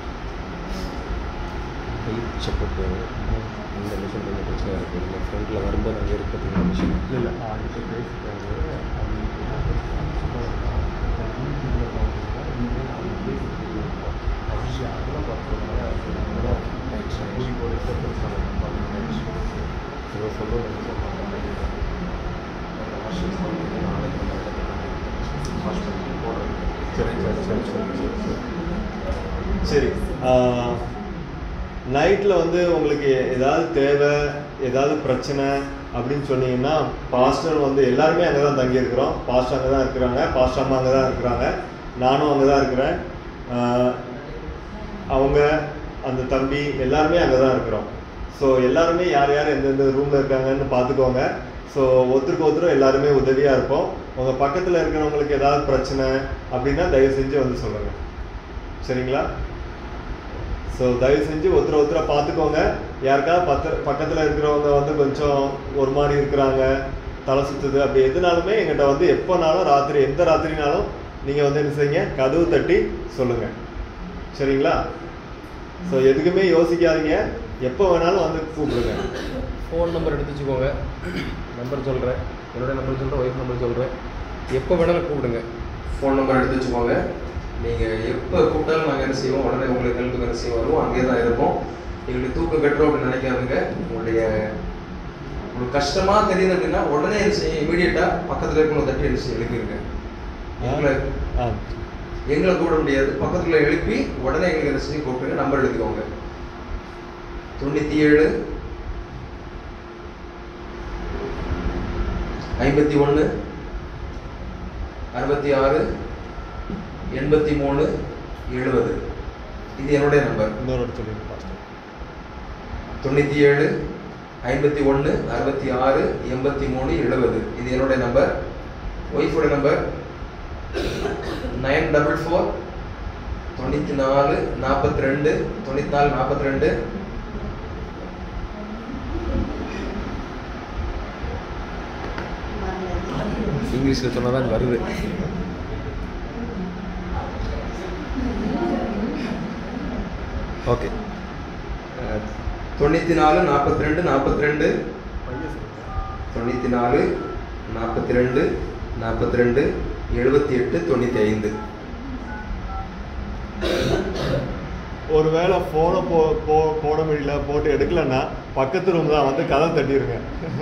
Support இந்த மிஷின் கொஞ்சம் பிரச்சனையாக இருக்குது. இந்த ஃப்ரண்ட்டில் வரும்போது அங்கே இருக்கு பார்த்தீங்கன்னா மிஷின் இல்லை இல்லை இப்போ பேசிட்டாங்க. சரி, நைட்டில் வந்து உங்களுக்கு ஏதாவது தேவை, ஏதாவது பிரச்சனை அப்படின்னு சொன்னீங்கன்னா பாஸ்டர் வந்து எல்லாருமே அங்கே தான் தங்கியிருக்கிறோம். பாஸ்டர் அங்கே தான் இருக்கிறாங்க, பாஸ்டர் அம்மா அங்கே தான் இருக்கிறாங்க, நானும் அங்கே தான் இருக்கிறேன், அவங்க அந்த தம்பி எல்லாருமே அங்கே தான் இருக்கிறோம். ஸோ எல்லாருமே யார் யார் எந்தெந்த ரூமில் இருக்காங்கன்னு பார்த்துக்கோங்க. ஸோ ஒருத்தருக்கு ஒருத்தரும் எல்லாருமே உதவியாக இருப்போம். உங்கள் பக்கத்தில் இருக்கிறவங்களுக்கு ஏதாவது பிரச்சனை அப்படின்னா தயவு செஞ்சு வந்து சொல்லுங்கள், சரிங்களா? ஸோ தயவு செஞ்சு ஒருத்தர் ஒருத்தரை பார்த்துக்கோங்க. யாருக்காவது பத்து பக்கத்தில் இருக்கிறவங்க வந்து கொஞ்சம் ஒரு மாதிரி இருக்கிறாங்க, தலை சுற்றுது, அப்படி எதுனாலுமே எங்கிட்ட வந்து எப்போனாலும் ராத்திரி எந்த ராத்திரினாலும் நீங்கள் வந்து என்ன செய்யுங்க, கதவு தட்டி சொல்லுங்கள், சரிங்களா? ஸோ எதுக்குமே யோசிக்காதீங்க, எப்போ வேணாலும் வந்து கூப்பிடுங்க. ஃபோன் நம்பர் எடுத்து வச்சுக்கோங்க. நம்பர் சொல்கிறேன், என்னோட நம்பர் சொல்கிறேன், ஒய்ஃப் நம்பர் சொல்கிறேன். எப்போ வேணாலும் கூப்பிடுங்க. ஃபோன் நம்பர் எடுத்து வச்சுக்கோங்க. நீங்கள் எப்போ கூப்பிட்டாலும் நாங்கள் என்ன செய்வோம், உடனே உங்களுக்கு ஹெல்ப்புக்கு என்ன செய்வோம் வருவோம், அங்கேயே தான் இருப்போம். எங்களுக்கு தூக்கம் கட்டுறோம் அப்படின்னு நினைக்காதுங்க. உங்களுடைய உங்களுக்கு கஷ்டமாக தெரியுது அப்படின்னா உடனே என்ன செய்யும், இமீடியட்டாக பக்கத்தில் இருக்கணும் தட்டி என்ன செய்ய எழுப்பிடுங்க. எங்களை எங்களை கூப்பிட முடியாது, பக்கத்தில் எழுப்பி உடனே எங்களுக்கு என்ன செய்ய கூப்பிடுங்க. நம்பர் எழுதிக்கோங்க. தொண்ணூற்றி ஏழு ஐம்பத்தி ஒன்று அறுபத்தி ஆறு எண்பத்தி மூணு எழுபது. இது என்னுடைய நம்பர். இன்னொரு சொல்லுங்க. தொண்ணூற்றி ஏழு ஐம்பத்தி ஒன்று அறுபத்தி ஆறு எண்பத்தி மூணு எழுபது. இது என்னுடைய நம்பர். ஒய்ஃபோட நம்பர் நைன் டபுள் ஃபோர் தொண்ணூற்றி நாலு நாற்பத்தி ரெண்டு தொண்ணூற்றி நாலு நாற்பத்தி ரெண்டு. இங்கிலீஷில் சொன்னால் தான் வருது. ஓகே, தொண்ணூற்றி நாலு நாற்பத்தி ரெண்டு நாற்பத்தி ரெண்டு தொண்ணூற்றி நாலு நாற்பத்தி ரெண்டு நாற்பத்தி ரெண்டு எழுபத்தி எட்டு தொண்ணூற்றி ஐந்து. ஒருவேளை ஃபோனை போ போ போட முடியல, போட்டு எடுக்கலன்னா பக்கத்து ரூம் தான் வந்து கதை தட்டிடுங்க.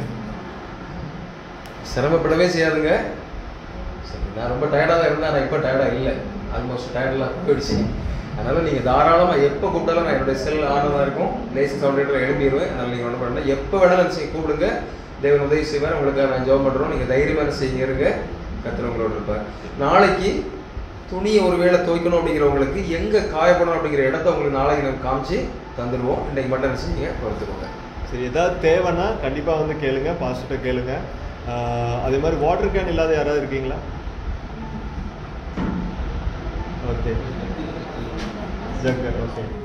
சிரமப்படவே செய்யாதுங்க. சரி, நான் ரொம்ப டயர்டாக தான் இருந்தேன், நான் இப்போ டயர்டாக இல்லை, ஆல்மோஸ்ட் டயர்டெலாம் போயிடுச்சு. அதனால் நீங்கள் தாராளமாக எப்போ கூப்பிட்டாலும் நான் என்னுடைய செல் ஆனதாக இருக்கும், லேசி சவுண்ட் எழுப்பிடுவேன். அதனால் நீங்கள் ஒன்றும் பண்ணல, எப்போ வேணாலும் செய்ய கூப்பிடுங்க. தேவன் உதவி செய்வார். உங்களுக்கு நான் ஜெபம் பண்ணுறோம், நீங்கள் தைரியமாக செய்யுங்க, இருங்க, கர்த்தர் உங்களோட இருப்பார். நாளைக்கு துணியை ஒரு வேளை துவைக்கணும் அப்படிங்கிறவங்களுக்கு எங்கே காயப்படணும் அப்படிங்கிற இடத்த உங்களுக்கு நாளைக்கு நம்ம காமிச்சு தந்துடுவோம். இன்றைக்கு மட்டும் என்ன செய்யுங்க, பொறுத்துக்கோங்க. சரி, ஏதாவது தேவைன்னா கண்டிப்பாக வந்து கேளுங்க, பாஸ்டர்கிட்ட கேளுங்க. அதே மாதிரி வாட்டர் கேன் இல்லாத யாராவது இருக்கீங்களா? ஓகே, ஜங்கர், ஓகே.